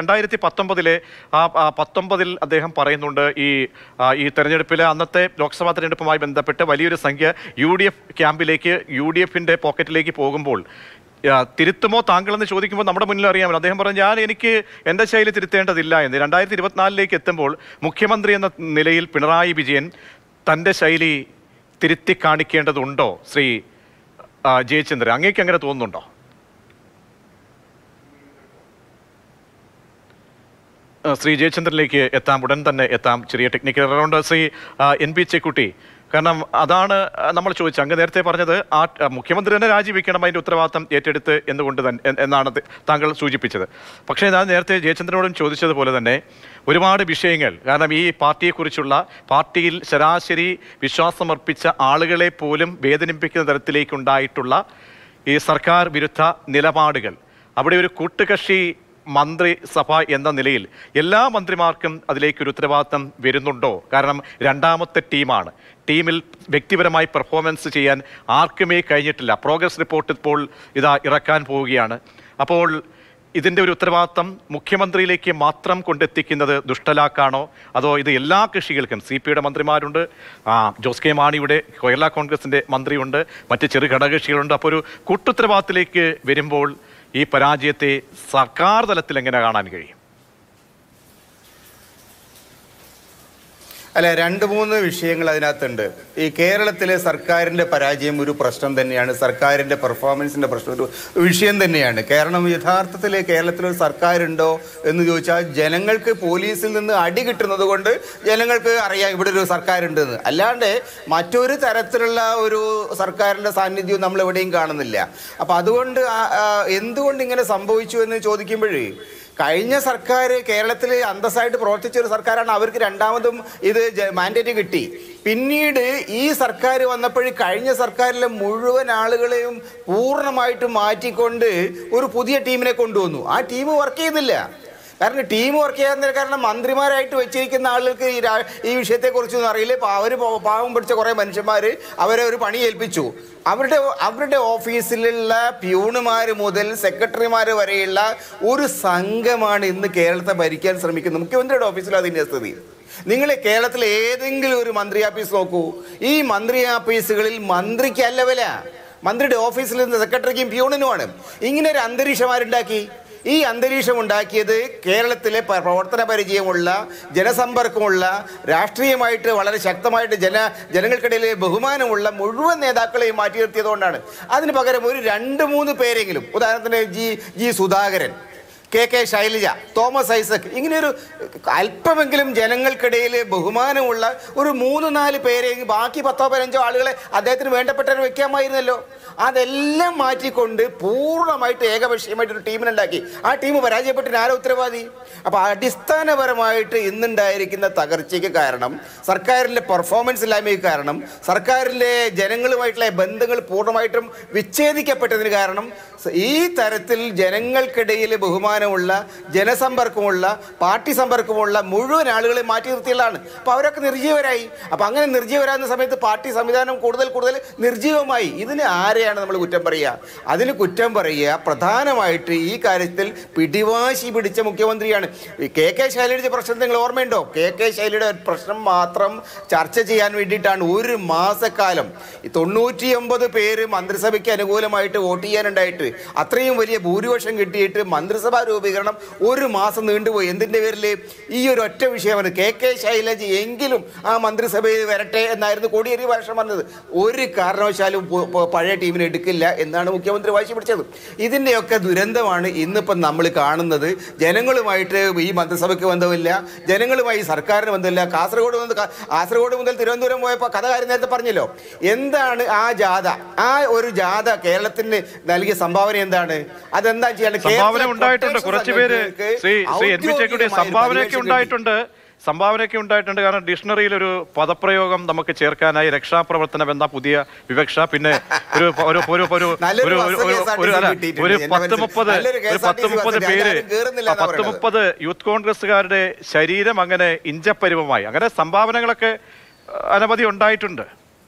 2019 അദ്ദേഹം പറയുന്നുണ്ട് ഈ തെരഞ്ഞെടുപ്പിലെ അന്നത്തെ ലോക്സഭാ തെരഞ്ഞെടുപ്പുമായി ബന്ധപ്പെട്ട് വലിയൊരു സംഖ്യ UDF ക്യാമ്പിലേക്ക് UDFന്റെ പോക്കറ്റിലേക്ക് പോകുമ്പോൾ തിരുത്തുമോ താങ്കളെന്ന് ചോദിക്കുമ്പോൾ നമ്മുടെ മുന്നിൽ അറിയാമല്ലോ, അദ്ദേഹം പറഞ്ഞു എനിക്ക് എൻ്റെ ശൈലി തിരുത്തേണ്ടതില്ല എന്ന്. 2024 എത്തുമ്പോൾ മുഖ്യമന്ത്രി എന്ന നിലയിൽ പിണറായി വിജയൻ തൻ്റെ ശൈലി തിരുത്തി കാണിക്കേണ്ടതുണ്ടോ ശ്രീ ജയചന്ദ്രൻ? അങ്ങേക്ക് അങ്ങനെ തോന്നുന്നുണ്ടോ? ശ്രീ ജയചന്ദ്രനിലേക്ക് ഉടൻ തന്നെ എത്താം. ചെറിയ technical around. Shri NP Chekkutty, കാരണം അതാണ് നമ്മൾ ചോദിച്ചത്. അങ്ങ് നേരത്തെ പറഞ്ഞത് മുഖ്യമന്ത്രി തന്നെ രാജിവെക്കണം, അതിൻ്റെ ഉത്തരവാദിത്തം ഏറ്റെടുത്ത് എന്നാണ് താങ്കൾ സൂചിപ്പിച്ചത്. പക്ഷേ ഞാൻ നേരത്തെ ജയചന്ദ്രനോടും ചോദിച്ചതുപോലെ തന്നെ ഒരുപാട് വിഷയങ്ങൾ, കാരണം ഈ പാർട്ടിയെക്കുറിച്ചുള്ള പാർട്ടിയിൽ ശരാശരി വിശ്വാസമർപ്പിച്ച ആളുകളെ പോലും വേദനിപ്പിക്കുന്ന തരത്തിലേക്കുണ്ടായിട്ടുള്ള ഈ സർക്കാർ വിരുദ്ധ നിലപാടുകൾ, അവിടെ ഒരു കൂട്ടുകക്ഷി മന്ത്രിസഭ എന്ന നിലയിൽ എല്ലാ മന്ത്രിമാർക്കും അതിലേക്കൊരു ഉത്തരവാദിത്തം വരുന്നുണ്ടോ? കാരണം രണ്ടാമത്തെ ടീമിൽ വ്യക്തിപരമായി പെർഫോമൻസ് ചെയ്യാൻ ആർക്കുമേ കഴിഞ്ഞിട്ടില്ല. പ്രോഗ്രസ് റിപ്പോർട്ട് ഇപ്പോൾ ഇറക്കാൻ പോവുകയാണ്. അപ്പോൾ ഇതിൻ്റെ ഒരു ഉത്തരവാദിത്തം മുഖ്യമന്ത്രിയിലേക്ക് മാത്രം കൊണ്ടെത്തിക്കുന്നത് ദുഷ്ടലാക്കാണോ, അതോ ഇത് എല്ലാ കക്ഷികൾക്കും? CPയുടെ മന്ത്രിമാരുണ്ട്, ജോസ് കെ മാണിയുടെ കേരള കോൺഗ്രസിൻ്റെ മന്ത്രിയുണ്ട്, മറ്റ് ചെറു ഘടകകക്ഷികളുണ്ട്. അപ്പോൾ ഒരു കൂട്ടുത്തരവാദിത്തത്തിലേക്ക് വരുമ്പോൾ ഈ പരാജയത്തെ സർക്കാർ തലത്തിൽ എങ്ങനെ കാണാൻ കഴിയും? അല്ല, 2-3 വിഷയങ്ങൾ അതിനകത്തുണ്ട്. ഈ കേരളത്തിലെ സർക്കാരിൻ്റെ പരാജയം ഒരു പ്രശ്നം തന്നെയാണ്, സർക്കാരിൻ്റെ പെർഫോമൻസിൻ്റെ പ്രശ്നം ഒരു വിഷയം തന്നെയാണ്. കാരണം യഥാർത്ഥത്തിൽ കേരളത്തിലൊരു സർക്കാരുണ്ടോ എന്ന് ചോദിച്ചാൽ ജനങ്ങൾക്ക് പോലീസിൽ നിന്ന് അടി കിട്ടുന്നത് കൊണ്ട് ജനങ്ങൾക്ക് അറിയാം ഇവിടെ ഒരു സർക്കാരുണ്ടെന്ന്. അല്ലാണ്ട് മറ്റൊരു തരത്തിലുള്ള ഒരു സർക്കാരിൻ്റെ സാന്നിധ്യവും നമ്മൾ എവിടെയും കാണുന്നില്ല. അപ്പം അതുകൊണ്ട് എന്തുകൊണ്ട് ഇങ്ങനെ സംഭവിച്ചു എന്ന് ചോദിക്കുമ്പോഴേ, കഴിഞ്ഞ സർക്കാർ കേരളത്തിൽ അന്തസ്സായിട്ട് പ്രവർത്തിച്ച ഒരു സർക്കാരാണ്. അവർക്ക് രണ്ടാമതും ഇത് മാൻഡേറ്റ് കിട്ടി. പിന്നീട് ഈ സർക്കാർ വന്നപ്പോഴും കഴിഞ്ഞ സർക്കാരിലെ മുഴുവൻ ആളുകളെയും പൂർണ്ണമായിട്ടും മാറ്റിക്കൊണ്ട് ഒരു പുതിയ ടീമിനെ കൊണ്ടുവന്നു. ആ ടീം വർക്ക് ചെയ്യുന്നില്ല. കാരണം ടീം വർക്ക് ചെയ്യാൻ കാരണം മന്ത്രിമാരായിട്ട് വെച്ചിരിക്കുന്ന ആളുകൾക്ക് ഈ വിഷയത്തെക്കുറിച്ചൊന്നും അറിയില്ല. ഇപ്പോൾ അവർ പാവം പിടിച്ച കുറേ മനുഷ്യന്മാർ അവരെ ഒരു പണി ഏൽപ്പിച്ചു. അവരുടെ ഓഫീസിലുള്ള പ്യൂണുമാർ മുതൽ സെക്രട്ടറിമാർ വരെയുള്ള ഒരു സംഘമാണ് ഇന്ന് കേരളത്തെ ഭരിക്കാൻ ശ്രമിക്കുന്നത്. മുഖ്യമന്ത്രിയുടെ ഓഫീസിൽ അതിൻ്റെ സ്ഥിതി. നിങ്ങൾ കേരളത്തിലെ ഏതെങ്കിലും ഒരു മന്ത്രി ആഫീസ് നോക്കൂ. ഈ മന്ത്രി ആഫീസുകളിൽ മന്ത്രിക്കല്ല വില, മന്ത്രിയുടെ ഓഫീസിൽ നിന്ന് സെക്രട്ടറിക്കും പ്യൂണിനുമാണ്. ഇങ്ങനെ ഒരു അന്തരീക്ഷമാരുണ്ടാക്കി. ഈ അന്തരീക്ഷം ഉണ്ടാക്കിയത് കേരളത്തിലെ പ്രവർത്തന പരിചയമുള്ള, ജനസമ്പർക്കമുള്ള, രാഷ്ട്രീയമായിട്ട് വളരെ ശക്തമായിട്ട് ജനങ്ങൾക്കിടയിൽ ബഹുമാനമുള്ള മുഴുവൻ നേതാക്കളെയും മാറ്റി നിർത്തിയതുകൊണ്ടാണ്. അതിന് പകരം ഒരു 2-3 പേരെങ്കിലും, ഉദാഹരണത്തിന് ജി സുധാകരൻ, KK ശൈലജ, തോമസ് ഐസക്, ഇങ്ങനെയൊരു അല്പമെങ്കിലും ജനങ്ങൾക്കിടയിൽ ബഹുമാനമുള്ള ഒരു 3-4 പേരെങ്കിൽ ബാക്കി 10-15 ആളുകളെ അദ്ദേഹത്തിന് വേണ്ടപ്പെട്ടവരെ വെക്കാമായിരുന്നല്ലോ. അതെല്ലാം മാറ്റിക്കൊണ്ട് പൂർണ്ണമായിട്ട് ഏകപക്ഷീയമായിട്ടൊരു ടീമിനുണ്ടാക്കി. ആ ടീം പരാജയപ്പെട്ടിന് ആരോ ഉത്തരവാദി? അപ്പോൾ അടിസ്ഥാനപരമായിട്ട് ഇന്നുണ്ടായിരിക്കുന്ന തകർച്ചയ്ക്ക് കാരണം, സർക്കാരിൻ്റെ പെർഫോമൻസ് ഇല്ലായ്മയ്ക്ക് കാരണം, സർക്കാരിൻ്റെ ജനങ്ങളുമായിട്ടുള്ള ബന്ധങ്ങൾ പൂർണ്ണമായിട്ടും വിച്ഛേദിക്കപ്പെട്ടതിന് കാരണം ഈ തരത്തിൽ ജനങ്ങൾക്കിടയിൽ ബഹുമാനമുള്ള, ജനസമ്പർക്കമുള്ള, പാർട്ടി സമ്പർക്കമുള്ള മുഴുവൻ ആളുകളെ മാറ്റി നിർത്തിയുള്ളതാണ്. അപ്പോൾ അവരൊക്കെ നിർജ്ജീവരായി. അപ്പോൾ അങ്ങനെ നിർജ്ജീവരാകുന്ന സമയത്ത് പാർട്ടി സംവിധാനം കൂടുതൽ നിർജ്ജീവമായി. ഇതിന് ആരെയാണ് നമ്മൾ കുറ്റം പറയുക? അതിന് കുറ്റം പറയുക പ്രധാനമായിട്ട് ഈ കാര്യത്തിൽ പിടിവാശി പിടിച്ച മുഖ്യമന്ത്രിയാണ്. KK ശൈലജയുടെ പ്രശ്നം നിങ്ങൾ ഓർമ്മയുണ്ടോ? KK ശൈലജയുടെ പ്രശ്നം മാത്രം ചർച്ച ചെയ്യാൻ വേണ്ടിയിട്ടാണ് ഒരു മാസക്കാലം 99 പേര് മന്ത്രിസഭയ്ക്ക് അനുകൂലമായിട്ട് വോട്ട് ചെയ്യാനുണ്ടായിട്ട്, അത്രയും വലിയ ഭൂരിപക്ഷം കിട്ടിയിട്ട് മന്ത്രിസഭാ രൂപീകരണം 1 മാസം നീണ്ടുപോയി. എന്തിൻ്റെ പേരിൽ? ഈ ഒരു ഒറ്റ വിഷയമാണ്. KK ശൈലജ എങ്കിലും ആ മന്ത്രിസഭയിൽ വരട്ടെ എന്നായിരുന്നു കോടിയേരി ബാലകൃഷ്ണൻ പറഞ്ഞത്. ഒരു കാരണവശാലും പഴയ ടീമിനെ എടുക്കില്ല എന്നാണ് മുഖ്യമന്ത്രി വാശി പിടിച്ചത്. ഇതിൻ്റെയൊക്കെ ദുരന്തമാണ് ഇന്നിപ്പം നമ്മൾ കാണുന്നത്. ജനങ്ങളുമായിട്ട് ഈ മന്ത്രിസഭയ്ക്ക് ബന്ധമില്ല, ജനങ്ങളുമായി സർക്കാരിന് ബന്ധമില്ല. കാസർഗോഡ് മുതൽ തിരുവനന്തപുരം പോയപ്പോൾ കഥ കാര്യം നേരത്തെ പറഞ്ഞല്ലോ. എന്താണ് ആ ജാഥ? ആ ഒരു ജാഥ കേരളത്തിന് നൽകിയ സംഭാവന എന്താണ്? അതെന്താ ചെയ്യേണ്ടത്? സംഭാവന ഉണ്ടായിട്ടുണ്ട്, കുറച്ചുപേര് സംഭാവനയൊക്കെ ഉണ്ടായിട്ടുണ്ട്. കാരണം ഡിക്ഷണറിയിൽ ഒരു പദപ്രയോഗം നമുക്ക് ചേർക്കാനായി രക്ഷാപ്രവർത്തനം എന്ന പുതിയ വിവക്ഷ, പിന്നെ ഒരു 10-30 യൂത്ത് കോൺഗ്രസ്സുകാരുടെ ശരീരം അങ്ങനെ ഇഞ്ചപ്പരുവമായി. അങ്ങനെ സംഭാവനകളൊക്കെ അനവധി ഉണ്ടായിട്ടുണ്ട്.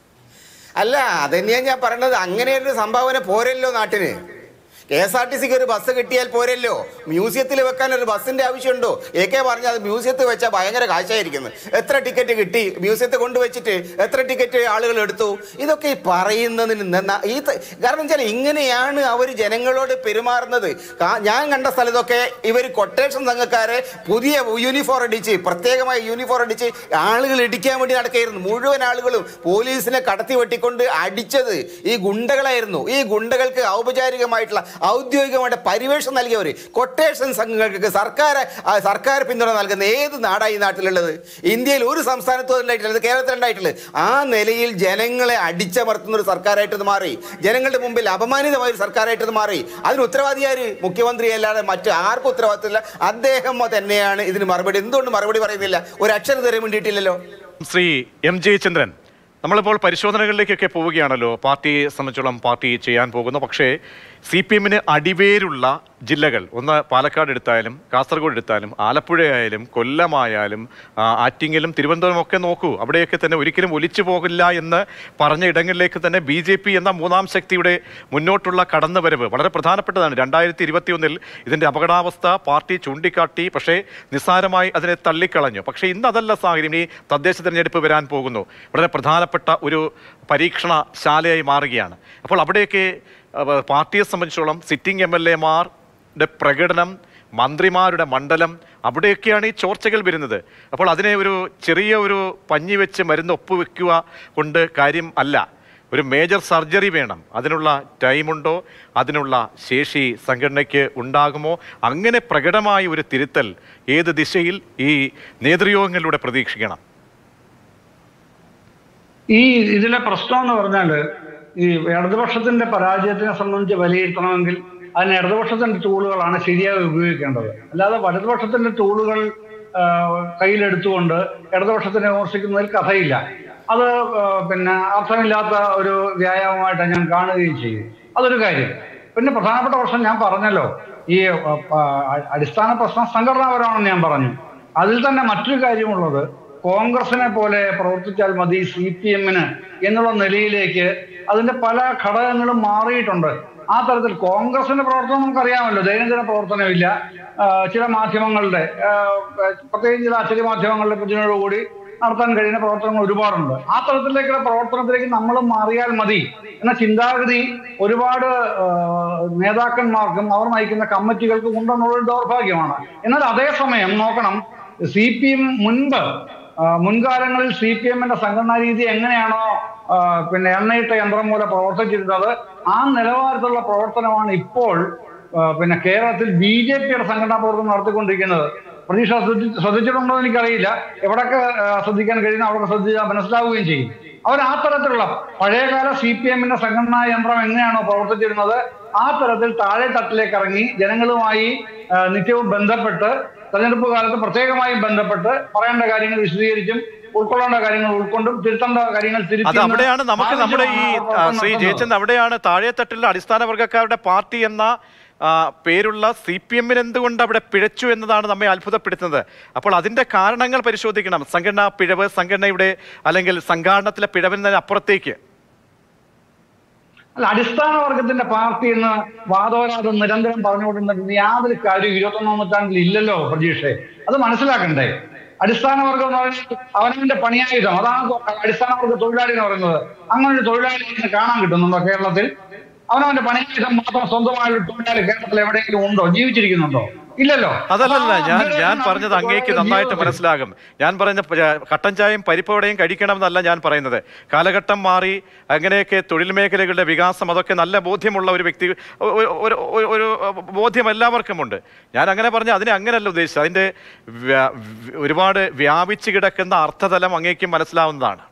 അല്ല, അതന്നെയാണ് ഞാൻ പറഞ്ഞത്. അങ്ങനെ ഒരു സംഭാവന പോരല്ലോ നാട്ടിന്. KSRTCക്ക് ഒരു ബസ് കിട്ടിയാൽ പോരല്ലോ. മ്യൂസിയത്തിൽ വെക്കാൻ ഒരു ബസ്സിന്റെ ആവശ്യമുണ്ടോ? AK പറഞ്ഞാൽ അത് മ്യൂസിയത്തിൽ വെച്ചാൽ ഭയങ്കര കാശായിരിക്കുന്നത്. എത്ര ടിക്കറ്റ് കിട്ടി? മ്യൂസിയത്തിൽ കൊണ്ടുവച്ചിട്ട് എത്ര ടിക്കറ്റ് ആളുകൾ എടുത്തു? ഇതൊക്കെ പറയുന്നതിന് കാരണം വെച്ചാൽ ഇങ്ങനെയാണ് അവർ ജനങ്ങളോട് പെരുമാറുന്നത്. ഞാൻ കണ്ട സ്ഥലത്തൊക്കെ ഇവർ കൊട്ടേഷൻ സംഘക്കാരെ പുതിയ യൂണിഫോം അടിച്ച്, പ്രത്യേകമായ യൂണിഫോം അടിച്ച് ആളുകൾ ഇടിക്കാൻ വേണ്ടി നടക്കുകയായിരുന്നു. മുഴുവൻ ആളുകളും പോലീസിനെ കടത്തി വെട്ടിക്കൊണ്ട് അടിച്ചത് ഈ ഗുണ്ടകളായിരുന്നു. ഈ ഗുണ്ടകൾക്ക് ഔദ്യോഗികമായിട്ട് പരിവേഷം നൽകിയവർ കൊട്ടേഷൻ സംഘങ്ങൾക്ക് സർക്കാർ പിന്തുണ നൽകുന്ന ഏത് നാടായി നാട്ടിലുള്ളത്? ഇന്ത്യയിൽ ഒരു സംസ്ഥാനത്തും ഉണ്ടായിട്ടില്ല, കേരളത്തിൽ ഉണ്ടായിട്ടുള്ളത്. ആ നിലയിൽ ജനങ്ങളെ അടിച്ചമർത്തുന്ന ഒരു സർക്കാരായിട്ട് മാറി, ജനങ്ങളുടെ മുമ്പിൽ അപമാനിതമായ ഒരു സർക്കാരായിട്ട് മാറി. അതിന് ഉത്തരവാദിയാര്? മുഖ്യമന്ത്രി അല്ലാതെ മറ്റു ആർക്കും ഉത്തരവാദിത്തമില്ല. അദ്ദേഹം തന്നെയാണ് ഇതിന് മറുപടി. എന്തുകൊണ്ട് മറുപടി പറയുന്നില്ല? ഒരു അക്ഷരം തരാൻ വേണ്ടിയിട്ടില്ലല്ലോ. ശ്രീ MJ ചന്ദ്രൻ, നമ്മളിപ്പോൾ പരിശോധനകളിലേക്കൊക്കെ പോവുകയാണല്ലോ. പാർട്ടിയെ സംബന്ധിച്ചോളം പാർട്ടി ചെയ്യാൻ പോകുന്നു. പക്ഷേ CPMന് അടിവേരുള്ള ജില്ലകൾ, ഒന്ന് പാലക്കാട് എടുത്താലും കാസർഗോഡ് എടുത്താലും ആലപ്പുഴയായാലും കൊല്ലമായാലും ആറ്റിങ്ങലും തിരുവനന്തപുരം ഒക്കെ നോക്കൂ. അവിടെയൊക്കെ തന്നെ ഒരിക്കലും ഒലിച്ചു പോകില്ല എന്ന് പറഞ്ഞ ഇടങ്ങളിലേക്ക് തന്നെ BJP എന്ന മൂന്നാം ശക്തിയുടെ മുന്നോട്ടുള്ള കടന്നുവരവ് വളരെ പ്രധാനപ്പെട്ടതാണ്. 2021 ഇതിൻ്റെ അപകടാവസ്ഥ പാർട്ടി ചൂണ്ടിക്കാട്ടി, പക്ഷേ നിസ്സാരമായി അതിനെ തള്ളിക്കളഞ്ഞു. പക്ഷേ ഇന്ന് അതല്ല സാഹചര്യം. ഈ തദ്ദേശ തിരഞ്ഞെടുപ്പ് വരാൻ പോകുന്നു. വളരെ പ്രധാനപ്പെട്ട ഒരു പരീക്ഷണശാലയായി മാറുകയാണ്. അപ്പോൾ അവിടെയൊക്കെ പാർട്ടിയെ സംബന്ധിച്ചോളം സിറ്റിംഗ് MLAമാരുടെ പ്രകടനം, മന്ത്രിമാരുടെ മണ്ഡലം, അവിടെയൊക്കെയാണ് ഈ ചോർച്ചകൾ വരുന്നത്. അപ്പോൾ അതിനെ ഒരു ചെറിയ ഒരു പഞ്ഞി വെച്ച് മരുന്ന് ഒപ്പുവെക്കുക കൊണ്ട് കാര്യം അല്ല. ഒരു മേജർ സർജറി വേണം. അതിനുള്ള ടൈമുണ്ടോ? അതിനുള്ള ശേഷി സംഘടനയ്ക്ക് ഉണ്ടാകുമോ? അങ്ങനെ പ്രകടമായ ഒരു തിരുത്തൽ ഏത് ദിശയിൽ ഈ നേതൃയോഗങ്ങളിലൂടെ പ്രതീക്ഷിക്കണം? ഇതിലെ പ്രശ്നം എന്ന് പറഞ്ഞാൽ, ഈ ഇടതുപക്ഷത്തിന്റെ പരാജയത്തിനെ സംബന്ധിച്ച് വിലയിരുത്തണമെങ്കിൽ അതിന് ഇടതുപക്ഷത്തിന്റെ ടൂളുകളാണ് ശരിയായി ഉപയോഗിക്കേണ്ടത്. അല്ലാതെ വലതുപക്ഷത്തിന്റെ ടൂളുകൾ കയ്യിലെടുത്തുകൊണ്ട് ഇടതുപക്ഷത്തിനെ വിമർശിക്കുന്നതിൽ കഥയില്ല. അത് അർത്ഥമില്ലാത്ത ഒരു വ്യായാമമായിട്ടാണ് ഞാൻ കാണുകയും ചെയ്യും. അതൊരു കാര്യം. പിന്നെ പ്രധാനപ്പെട്ട പ്രശ്നം ഞാൻ പറഞ്ഞല്ലോ, ഈ അടിസ്ഥാന പ്രശ്നം സംഘടനാപരമാണെന്ന് ഞാൻ പറഞ്ഞു. അതിൽ തന്നെ മറ്റൊരു കാര്യമുള്ളത്, കോൺഗ്രസിനെ പോലെ പ്രവർത്തിച്ചാൽ മതി CPMന് എന്നുള്ള നിലയിലേക്ക് അതിന്റെ പല ഘടകങ്ങളും മാറിയിട്ടുണ്ട്. ആ തരത്തിൽ കോൺഗ്രസിന്റെ പ്രവർത്തനം നമുക്കറിയാമല്ലോ, ദൈനംദിന പ്രവർത്തനമില്ല. ചില മാധ്യമങ്ങളുടെ, പ്രത്യേകിച്ച് ചില അച്ചടി മാധ്യമങ്ങളുടെ പിന്തുണയോടുകൂടി നടത്താൻ കഴിയുന്ന പ്രവർത്തനങ്ങൾ ഒരുപാടുണ്ട്. ആ തരത്തിലേക്കുള്ള പ്രവർത്തനത്തിലേക്ക് നമ്മൾ മാറിയാൽ മതി എന്ന ചിന്താഗതി ഒരുപാട് നേതാക്കന്മാർക്കും അവർ നയിക്കുന്ന കമ്മിറ്റികൾക്കും ഉണ്ടെന്നുള്ളൊരു ദൗർഭാഗ്യമാണ്. എന്നാൽ അതേസമയം നോക്കണം, CPM മുൻകാലങ്ങളിൽ CPMന്റെ സംഘടനാ രീതി എങ്ങനെയാണോ എണ്ണയിട്ട യന്ത്രം പോലെ പ്രവർത്തിച്ചിരുന്നത്, ആ നിലവാരത്തിലുള്ള പ്രവർത്തനമാണ് ഇപ്പോൾ കേരളത്തിൽ BJPയുടെ സംഘടനാ പ്രവർത്തനം നടത്തിക്കൊണ്ടിരിക്കുന്നത്. പ്രതീക്ഷ ശ്രദ്ധിച്ചിട്ടുണ്ടോ എന്ന് എനിക്കറിയില്ല. എവിടൊക്കെ ശ്രദ്ധിക്കാൻ കഴിയുന്ന അവിടെ ശ്രദ്ധിച്ചാൽ മനസ്സിലാവുകയും ചെയ്യും. അവർ ആ തരത്തിലുള്ള പഴയകാല CPMന്റെ സംഘടനാ യന്ത്രം എങ്ങനെയാണോ പ്രവർത്തിച്ചിരുന്നത്, ആ തരത്തിൽ താഴെ തട്ടിലേക്ക് ഇറങ്ങി ജനങ്ങളുമായി നിത്യവും ബന്ധപ്പെട്ട്, തെരഞ്ഞെടുപ്പ് കാലത്ത് പ്രത്യേകമായും ബന്ധപ്പെട്ട് പറയേണ്ട കാര്യങ്ങൾ വിശദീകരിച്ചും ഉൾക്കൊള്ളേണ്ട കാര്യങ്ങൾ ഉൾക്കൊണ്ടും തിരുത്തേണ്ട കാര്യങ്ങൾ തിരുത്തി. അവിടെയാണ് നമുക്ക് നമ്മുടെ ഈ ശ്രീ ജയചന്ദ്, അവിടെയാണ് താഴെത്തട്ടിലുള്ള അടിസ്ഥാന വർഗ്ഗക്കാരുടെ പാർട്ടി എന്ന പേരുള്ള CPMന് എന്തുകൊണ്ട് അവിടെ പിഴച്ചു എന്നതാണ് നമ്മെ അത്ഭുതപ്പെടുത്തുന്നത്. അപ്പോൾ അതിന്റെ കാരണങ്ങൾ പരിശോധിക്കണം. സംഘടനാ പിഴവ്, സംഘടനയുടെ അല്ലെങ്കിൽ സംഘാടനത്തിലെ പിഴവിന് അപ്പുറത്തേക്ക് അല്ല, അടിസ്ഥാന വർഗത്തിന്റെ പാർട്ടി എന്ന് വാദോരാതെ നിരന്തരം പറഞ്ഞുകൊണ്ടിരുന്നിട്ട് യാതൊരു കാര്യം 21ാം നൂറ്റാണ്ടിൽ ഇല്ലല്ലോ പ്രതീക്ഷയെ. അത് മനസ്സിലാക്കണ്ടേ? അടിസ്ഥാന വർഗം എന്ന് പറയുന്നത് അവനവന്റെ പണിയായുധം. അതാണ് അടിസ്ഥാന വർഗ തൊഴിലാളി എന്ന് പറയുന്നത്. അങ്ങനെ ഒരു തൊഴിലാളി കാണാൻ കിട്ടുന്നുണ്ടോ കേരളത്തിൽ? അവനവന്റെ പണിയായുധം മാത്രം സ്വന്തമായൊരു തൊഴിലാളി കേരളത്തിൽ എവിടെയെങ്കിലും ഉണ്ടോ? ജീവിച്ചിരിക്കുന്നുണ്ടോ? ഇല്ലല്ലോ. അതല്ലല്ല ഞാൻ പറഞ്ഞത് അങ്ങേക്ക് നന്നായിട്ട് മനസ്സിലാകും. ഞാൻ പറഞ്ഞ കട്ടൻ ചായയും പരിപ്പോടെയും കഴിക്കണമെന്നല്ല ഞാൻ പറയുന്നത്. കാലഘട്ടം മാറി അങ്ങനെയൊക്കെ തൊഴിൽ മേഖലകളുടെ വികാസം അതൊക്കെ നല്ല ബോധ്യമുള്ള ഒരു വ്യക്തി, ഒരു ബോധ്യം എല്ലാവർക്കുമുണ്ട്. ഞാൻ അങ്ങനെ പറഞ്ഞ അതിനെ അങ്ങനെയല്ല ഉദ്ദേശിച്ചത്. അതിൻ്റെ ഒരുപാട് വ്യാപിച്ചു കിടക്കുന്ന അർത്ഥതലം അങ്ങേക്കും മനസ്സിലാവുന്നതാണ്.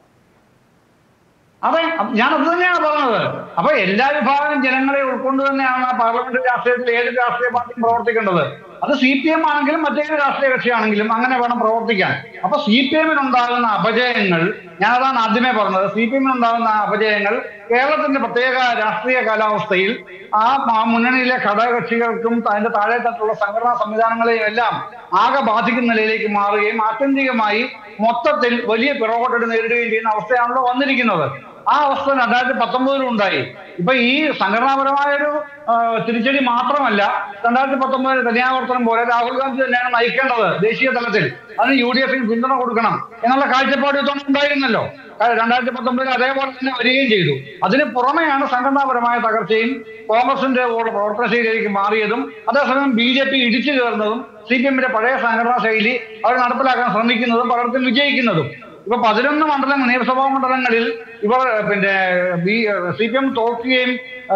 അതെ, ഞാൻ അത് തന്നെയാണ് പറഞ്ഞത്. അപ്പൊ എല്ലാ വിഭാഗം ജനങ്ങളെ ഉൾക്കൊണ്ട് തന്നെയാണ് പാർലമെന്റ് രാഷ്ട്രീയത്തിൽ ഏത് രാഷ്ട്രീയ പാർട്ടിയും പ്രവർത്തിക്കേണ്ടത്. അത് CPM ആണെങ്കിലും മറ്റേത് രാഷ്ട്രീയ കക്ഷിയാണെങ്കിലും അങ്ങനെ വേണം പ്രവർത്തിക്കാൻ. അപ്പൊ CPM-നുണ്ടാകുന്ന അപജയങ്ങൾ, ഞാനതാണ് ആദ്യമേ പറഞ്ഞത്, CPM-നുണ്ടാകുന്ന അപജയങ്ങൾ കേരളത്തിന്റെ പ്രത്യേക രാഷ്ട്രീയ കാലാവസ്ഥയിൽ ആ മുന്നണിയിലെ ഘടകകക്ഷികൾക്കും അതിന്റെ താഴെത്തട്ടുള്ള സംഘടനാ സംവിധാനങ്ങളെയും എല്ലാം ആകെ ബാധിക്കുന്ന നിലയിലേക്ക് മാറുകയും ആത്യന്തികമായി മൊത്തത്തിൽ വലിയ പിറകോട്ട് നേരിടുകയും ചെയ്യുന്ന അവസ്ഥയാണല്ലോ വന്നിരിക്കുന്നത്. ആ അവസ്ഥ 2019 ഉണ്ടായി. ഇപ്പൊ ഈ സംഘടനാപരമായ ഒരു തിരിച്ചടി മാത്രമല്ല, 2019 തനിയാവർത്തനം പോലെ രാഹുൽ ഗാന്ധി തന്നെയാണ് നയിക്കേണ്ടത് ദേശീയ തലത്തിൽ. അതിന് UDF-ന് പിന്തുണ കൊടുക്കണം എന്നുള്ള കാഴ്ചപ്പാട് ഇതൊന്നും ഉണ്ടായിരുന്നല്ലോ. 2019 അതേപോലെ തന്നെ വരികയും ചെയ്തു. അതിന് പുറമെയാണ് സംഘടനാപരമായ തകർച്ചയും കോൺഗ്രസിന്റെ പ്രവർത്തനശൈലിയിലേക്ക് മാറിയതും അതേസമയം BJP ഇടിച്ചു കയറുന്നതും CPM-ന്റെ പഴയ സംഘടനാ ശൈലി അവർ നടപ്പിലാക്കാൻ ശ്രമിക്കുന്നതും പലർക്കും വിജയിക്കുന്നതും. ഇപ്പൊ 11 മണ്ഡലങ്ങൾ, നിയമസഭാ മണ്ഡലങ്ങളിൽ ഇവർ CPM തോൽക്കുകയും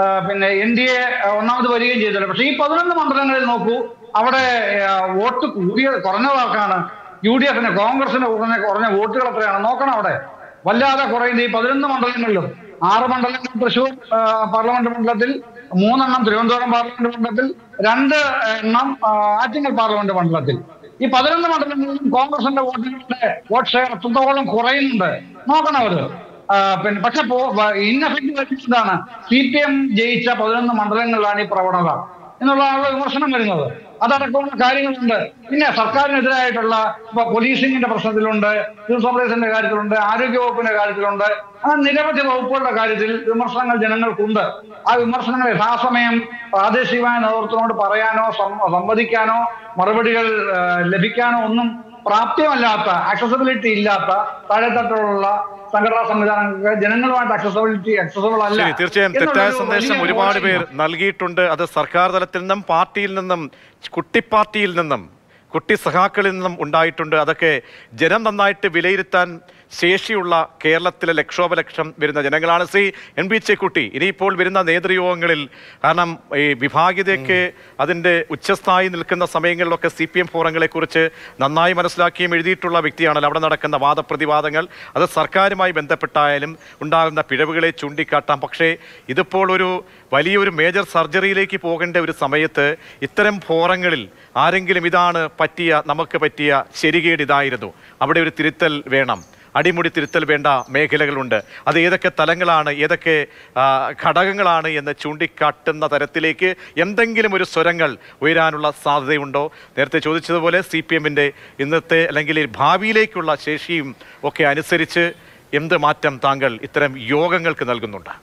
NDA ഒന്നാമത് വരികയും ചെയ്തല്ലോ. പക്ഷെ ഈ 11 മണ്ഡലങ്ങളിൽ നോക്കൂ, അവിടെ വോട്ട് കുറഞ്ഞതാർക്കാണ്? UDF-ന്, കോൺഗ്രസിന് കുറഞ്ഞ വോട്ടുകൾ എത്രയാണ് നോക്കണം. അവിടെ വല്ലാതെ കുറയുന്നത് ഈ 11 മണ്ഡലങ്ങളിലും. 6 മണ്ഡലങ്ങൾ തൃശ്ശൂർ പാർലമെന്റ് മണ്ഡലത്തിൽ, 3 എണ്ണം തിരുവനന്തപുരം പാർലമെന്റ് മണ്ഡലത്തിൽ, 2 എണ്ണം ആറ്റിങ്ങൽ പാർലമെന്റ് മണ്ഡലത്തിൽ. ഈ 11 മണ്ഡലങ്ങളിലും കോൺഗ്രസിന്റെ വോട്ട് ഷെയർ എത്രത്തോളം കുറയുന്നുണ്ട് നോക്കണം അവര്. പക്ഷെ ഇൻഎഫക്റ്റീവ് എന്താണ്? CPM ജയിച്ച 11 മണ്ഡലങ്ങളിലാണ് ഈ പ്രവണത എന്നുള്ളതാണ് വിമർശനം വരുന്നത്. അതടക്കമുള്ള കാര്യങ്ങളുണ്ട്. പിന്നെ സർക്കാരിനെതിരായിട്ടുള്ള ഇപ്പൊ പോലീസിംഗിന്റെ പ്രശ്നത്തിലുണ്ട്, സിവിൽ സപ്ലൈസിന്റെ കാര്യത്തിലുണ്ട്, ആരോഗ്യവകുപ്പിന്റെ കാര്യത്തിലുണ്ട്, അങ്ങനെ നിരവധി വകുപ്പുകളുടെ കാര്യത്തിൽ വിമർശനങ്ങൾ ജനങ്ങൾക്കുണ്ട്. ആ വിമർശനങ്ങൾ യഥാസമയം പ്രാദേശികമായ നേതൃത്വത്തോട് പറയാനോ സംവദിക്കാനോ മറുപടികൾ ലഭിക്കാനോ ഒന്നും പ്രാപ്യമല്ലാത്ത, ആക്സസിബിലിറ്റി ഇല്ലാത്ത താഴെത്തട്ടുള്ള സംഘടനാ സംവിധാനങ്ങൾക്ക് ജനങ്ങളുമായിട്ട് അക്സസിബിൾ അല്ല. തീർച്ചയായും തെറ്റായ സന്ദേശം ഒരുപാട് പേർ നൽകിയിട്ടുണ്ട്. അത് സർക്കാർ തലത്തിൽ നിന്നും പാർട്ടിയിൽ നിന്നും കുട്ടിപ്പാർട്ടിയിൽ നിന്നും കുട്ടി സഖാക്കളിൽ നിന്നും ഉണ്ടായിട്ടുണ്ട്. അതൊക്കെ ജനം നന്നായിട്ട് വിലയിരുത്താൻ ശേഷിയുള്ള കേരളത്തിലെ ലക്ഷോപലക്ഷം വരുന്ന ജനങ്ങളാണ്. ശ്രീ NB ചെക്കുട്ടി, ഇനിയിപ്പോൾ വരുന്ന നേതൃയോഗങ്ങളിൽ, കാരണം ഈ വിഭാഗീയതയ്ക്ക് അതിൻ്റെ ഉച്ചസ്ഥായി നിൽക്കുന്ന സമയങ്ങളിലൊക്കെ CPM ഫോറങ്ങളെക്കുറിച്ച് നന്നായി മനസ്സിലാക്കിയും എഴുതിയിട്ടുള്ള വ്യക്തിയാണല്ലോ. അവിടെ നടക്കുന്ന വാദപ്രതിവാദങ്ങൾ അത് സർക്കാരുമായി ബന്ധപ്പെട്ടായാലും ഉണ്ടാകുന്ന പിഴവുകളെ ചൂണ്ടിക്കാട്ടാം. പക്ഷേ ഇതിപ്പോൾ ഒരു വലിയൊരു മേജർ സർജറിയിലേക്ക് പോകേണ്ട ഒരു സമയത്ത് ഇത്തരം ഫോറങ്ങളിൽ ആരെങ്കിലും ഇതാണ് നമുക്ക് പറ്റിയ ശരികേട് ഇതായിരുന്നു, അവിടെ ഒരു തിരുത്തൽ വേണം, അടിമുടി തിരുത്തൽ വേണ്ട മേഖലകളുണ്ട്, അത് ഏതൊക്കെ തലങ്ങളാണ്, ഏതൊക്കെ ഘടകങ്ങളാണ് എന്ന് ചൂണ്ടിക്കാട്ടുന്ന തരത്തിലേക്ക് എന്തെങ്കിലും ഒരു സ്വരങ്ങൾ ഉയരാനുള്ള സാധ്യതയുണ്ടോ? നേരത്തെ ചോദിച്ചതുപോലെ CPM-ന്റെ ഇന്നത്തെ അല്ലെങ്കിൽ ഭാവിയിലേക്കുള്ള ശേഷിയും ഒക്കെ അനുസരിച്ച് എന്ത് മാറ്റം താങ്കൾ ഇത്തരം യോഗങ്ങൾക്ക് നൽകുന്നുണ്ട്?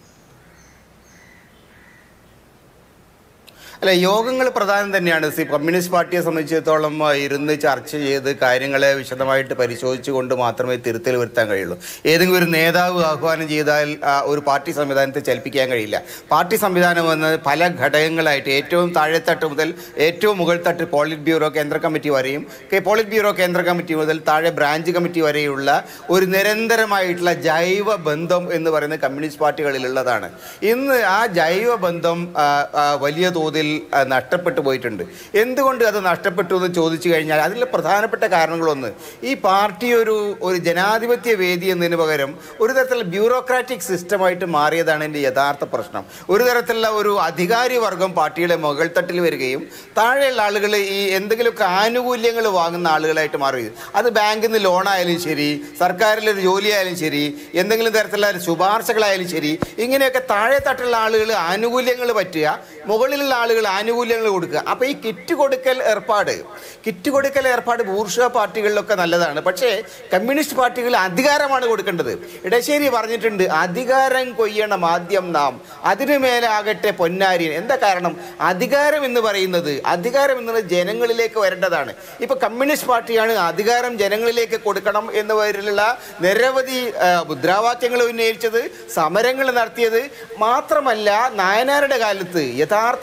അല്ല, യോഗങ്ങൾ പ്രധാനം തന്നെയാണ്. കമ്മ്യൂണിസ്റ്റ് പാർട്ടിയെ സംബന്ധിച്ചിടത്തോളം ഇരുന്ന് ചർച്ച ചെയ്ത് കാര്യങ്ങളെ വിശദമായിട്ട് പരിശോധിച്ചുകൊണ്ട് മാത്രമേ തിരുത്തൽ വരുത്താൻ കഴിയുള്ളൂ. ഏതെങ്കിലും ഒരു നേതാവ് ആഹ്വാനം ചെയ്താൽ ഒരു പാർട്ടി സംവിധാനത്തെ ചലിപ്പിക്കാൻ കഴിയില്ല. പാർട്ടി സംവിധാനം എന്നത് പല ഘടകങ്ങളായിട്ട്, ഏറ്റവും താഴെത്തട്ട് മുതൽ ഏറ്റവും മുകൾത്തട്ട് പോളിറ്റ് ബ്യൂറോ കേന്ദ്ര കമ്മിറ്റി വരെയും, പോളിറ്റ് ബ്യൂറോ കേന്ദ്ര കമ്മിറ്റി മുതൽ താഴെ ബ്രാഞ്ച് കമ്മിറ്റി വരെയുള്ള ഒരു നിരന്തരമായിട്ടുള്ള ജൈവ ബന്ധം എന്ന് പറയുന്നത് കമ്മ്യൂണിസ്റ്റ് പാർട്ടികളിലുള്ളതാണ്. ഇന്ന് ആ ജൈവ ബന്ധം വലിയ തോതിൽ നഷ്ടപ്പെട്ടു പോയിട്ടുണ്ട്. എന്തുകൊണ്ട് അത് നഷ്ടപ്പെട്ടു എന്ന് ചോദിച്ചു കഴിഞ്ഞാൽ അതിലെ പ്രധാനപ്പെട്ട കാരണങ്ങളൊന്ന്, ഈ പാർട്ടി ഒരു ജനാധിപത്യ വേദി എന്നതിന് പകരം ഒരു തരത്തിലുള്ള ബ്യൂറോക്രാറ്റിക് സിസ്റ്റമായിട്ട് മാറിയതാണ് എൻ്റെ യഥാർത്ഥ പ്രശ്നം. ഒരു തരത്തിലുള്ള ഒരു അധികാരി വർഗം പാർട്ടിയുടെ മുകൾ തട്ടിൽ വരികയും താഴെയുള്ള ആളുകൾ ഈ എന്തെങ്കിലുമൊക്കെ ആനുകൂല്യങ്ങൾ വാങ്ങുന്ന ആളുകളായിട്ട് മാറി. അത് ബാങ്കിൽ നിന്ന് ലോണായാലും ശരി, സർക്കാരിലൊരു ജോലിയായാലും ശരി, എന്തെങ്കിലും തരത്തിലുള്ള ശുപാർശകളായാലും ശരി, ഇങ്ങനെയൊക്കെ താഴെ തട്ടുള്ള ആളുകൾ ആനുകൂല്യങ്ങൾ പറ്റുക, മുകളിലുള്ള ആളുകൾ ആനുകൂല്യങ്ങൾ കൊടുക്കുക. അപ്പോൾ ഈ കിറ്റ് കൊടുക്കൽ ഏർപ്പാട് ബൂർഷ്വാ പാർട്ടികളിലൊക്കെ നല്ലതാണ്. പക്ഷേ കമ്മ്യൂണിസ്റ്റ് പാർട്ടികൾ അധികാരമാണ് കൊടുക്കേണ്ടത്. ഇടശ്ശേരി പറഞ്ഞിട്ടുണ്ട്, അധികാരം കൊയ്യണം ആദ്യം നാം, അതിനു മേലാകട്ടെ പൊന്നാരിയൻ. എന്താ കാരണം? അധികാരം എന്ന് പറയുന്നത് ജനങ്ങളിലേക്ക് വരേണ്ടതാണ്. ഇപ്പൊ കമ്മ്യൂണിസ്റ്റ് പാർട്ടിയാണ് അധികാരം ജനങ്ങളിലേക്ക് കൊടുക്കണം എന്ന പേരിലുള്ള നിരവധി മുദ്രാവാക്യങ്ങൾ ഉന്നയിച്ചത്, സമരങ്ങൾ നടത്തിയത്. മാത്രമല്ല നായനാരുടെ കാലത്ത് യഥാർത്ഥത്തിൽ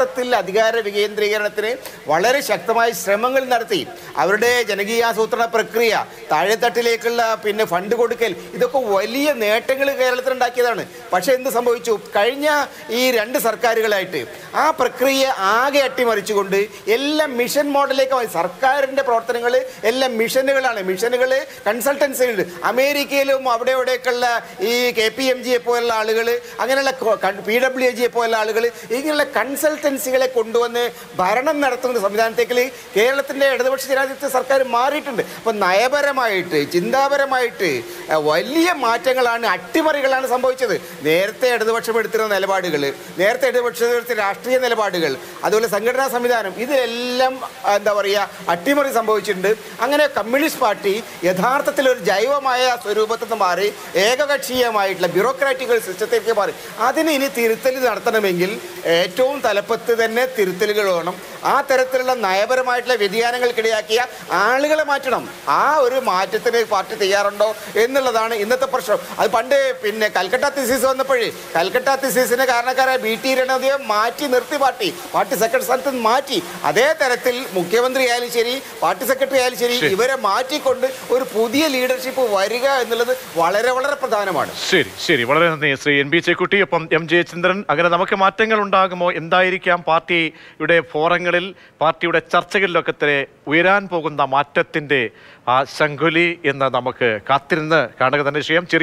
അധികാര വികേന്ദ്രീകരണത്തിന് വളരെ ശക്തമായ ശ്രമങ്ങൾ നടത്തി. അവരുടെ ജനകീയാസൂത്രണ പ്രക്രിയ, താഴെത്തട്ടിലേക്കുള്ള ഫണ്ട് കൊടുക്കൽ, ഇതൊക്കെ വലിയ നേട്ടങ്ങൾ കേരളത്തിൽ ഉണ്ടാക്കിയതാണ്. പക്ഷെ എന്ത് സംഭവിച്ചു? കഴിഞ്ഞ ഈ 2 സർക്കാരുകളായിട്ട് ആ പ്രക്രിയ ആകെ അട്ടിമറിച്ചുകൊണ്ട് എല്ലാം മിഷൻ മോഡലിലേക്ക് മാറി. സർക്കാരിൻ്റെ പ്രവർത്തനങ്ങൾ എല്ലാം മിഷനുകളാണ്. മിഷനുകൾ, കൺസൾട്ടൻസികൾ. അമേരിക്കയിലും അവിടെ ഇവിടെയൊക്കെയുള്ള ഈ KPMGയെ പോലുള്ള ആളുകൾ, അങ്ങനെയുള്ള PWAGയെ പോലുള്ള ആളുകൾ, ഇങ്ങനെയുള്ള കൺസൾട്ടൻസികളെ കൊണ്ടുവന്ന് ഭരണം നടത്തുന്ന സംവിധാനത്തേക്ക് കേരളത്തിൻ്റെ ഇടതുപക്ഷ ജനാധിപത്യ സർക്കാർ മാറിയിട്ടുണ്ട്. അപ്പം നയപരമായിട്ട്, ചിന്താപരമായിട്ട് വലിയ മാറ്റങ്ങളാണ്, അട്ടിമറികളാണ് സംഭവിച്ചത്. നേരത്തെ ഇടതുപക്ഷം എടുത്തിരുന്ന നിലപാടുകൾ, നേരത്തെ ഇടതുപക്ഷം എടുത്ത രാഷ്ട്രീയ നിലപാടുകൾ, അതുപോലെ സംഘടനാ സംവിധാനം, ഇതിലെല്ലാം എന്താ പറയുക, അട്ടിമറി സംഭവിച്ചിട്ടുണ്ട്. അങ്ങനെ കമ്മ്യൂണിസ്റ്റ് പാർട്ടി യഥാർത്ഥത്തിൽ ഒരു ജൈവമായ സ്വരൂപത്തിൽ നിന്ന് മാറി ഏകകക്ഷീയമായിട്ടുള്ള ബ്യൂറോക്രാറ്റിക്കൽ സിസ്റ്റത്തിലേക്ക് മാറി. അതിന് ഇനി തിരുത്തൽ നടത്തണമെങ്കിൽ ഏറ്റവും തലപ്പത്ത് തന്നെ തിരുത്തലുകൾ വേണം. ആ തരത്തിലുള്ള നയപരമായിട്ടുള്ള വ്യതിയാനങ്ങൾക്കിടയാക്കിയ ആളുകളെ മാറ്റണം. ആ ഒരു മാറ്റത്തിന് പാർട്ടി തയ്യാറുണ്ടോ എന്നുള്ളതാണ് ഇന്നത്തെ പ്രശ്നം. അത് പണ്ട് കൽക്കട്ട തിസീസ് വന്നപ്പോഴേ കൽക്കട്ട തിസീസിന് കാരണക്കാരായ BT രണദേവ് മാറ്റി നിർത്തി, പാർട്ടി സെക്രട്ടറി സ്ഥാനത്ത് മാറ്റി. അതേ തരത്തിൽ മുഖ്യമന്ത്രി ആയാലും ശരി, പാർട്ടി സെക്രട്ടറി ആയാലും ശരി, ഇവരെ മാറ്റിക്കൊണ്ട് ഒരു പുതിയ ലീഡർഷിപ്പ് വരിക എന്നുള്ളത് വളരെ വളരെ പ്രധാനമാണ്. ശരി, വളരെ നന്ദി ശ്രീ NB ചേക്കുട്ടി. ഒപ്പം MJ ചന്ദ്രൻ. അങ്ങനെ നമുക്ക് മാറ്റങ്ങൾ ഉണ്ടാകുമോ? എന്തായിരിക്കാം പാർട്ടിയുടെ ഫോറങ്ങളിൽ, പാർട്ടിയുടെ ചർച്ചകളിലൊക്കെ ഉയരാൻ പോകുന്ന മാറ്റത്തിന്റെ ആ ശങ്കുലി എന്ന് നമുക്ക് കാത്തിരുന്ന് കാണുക തന്നെ ചെയ്യാം.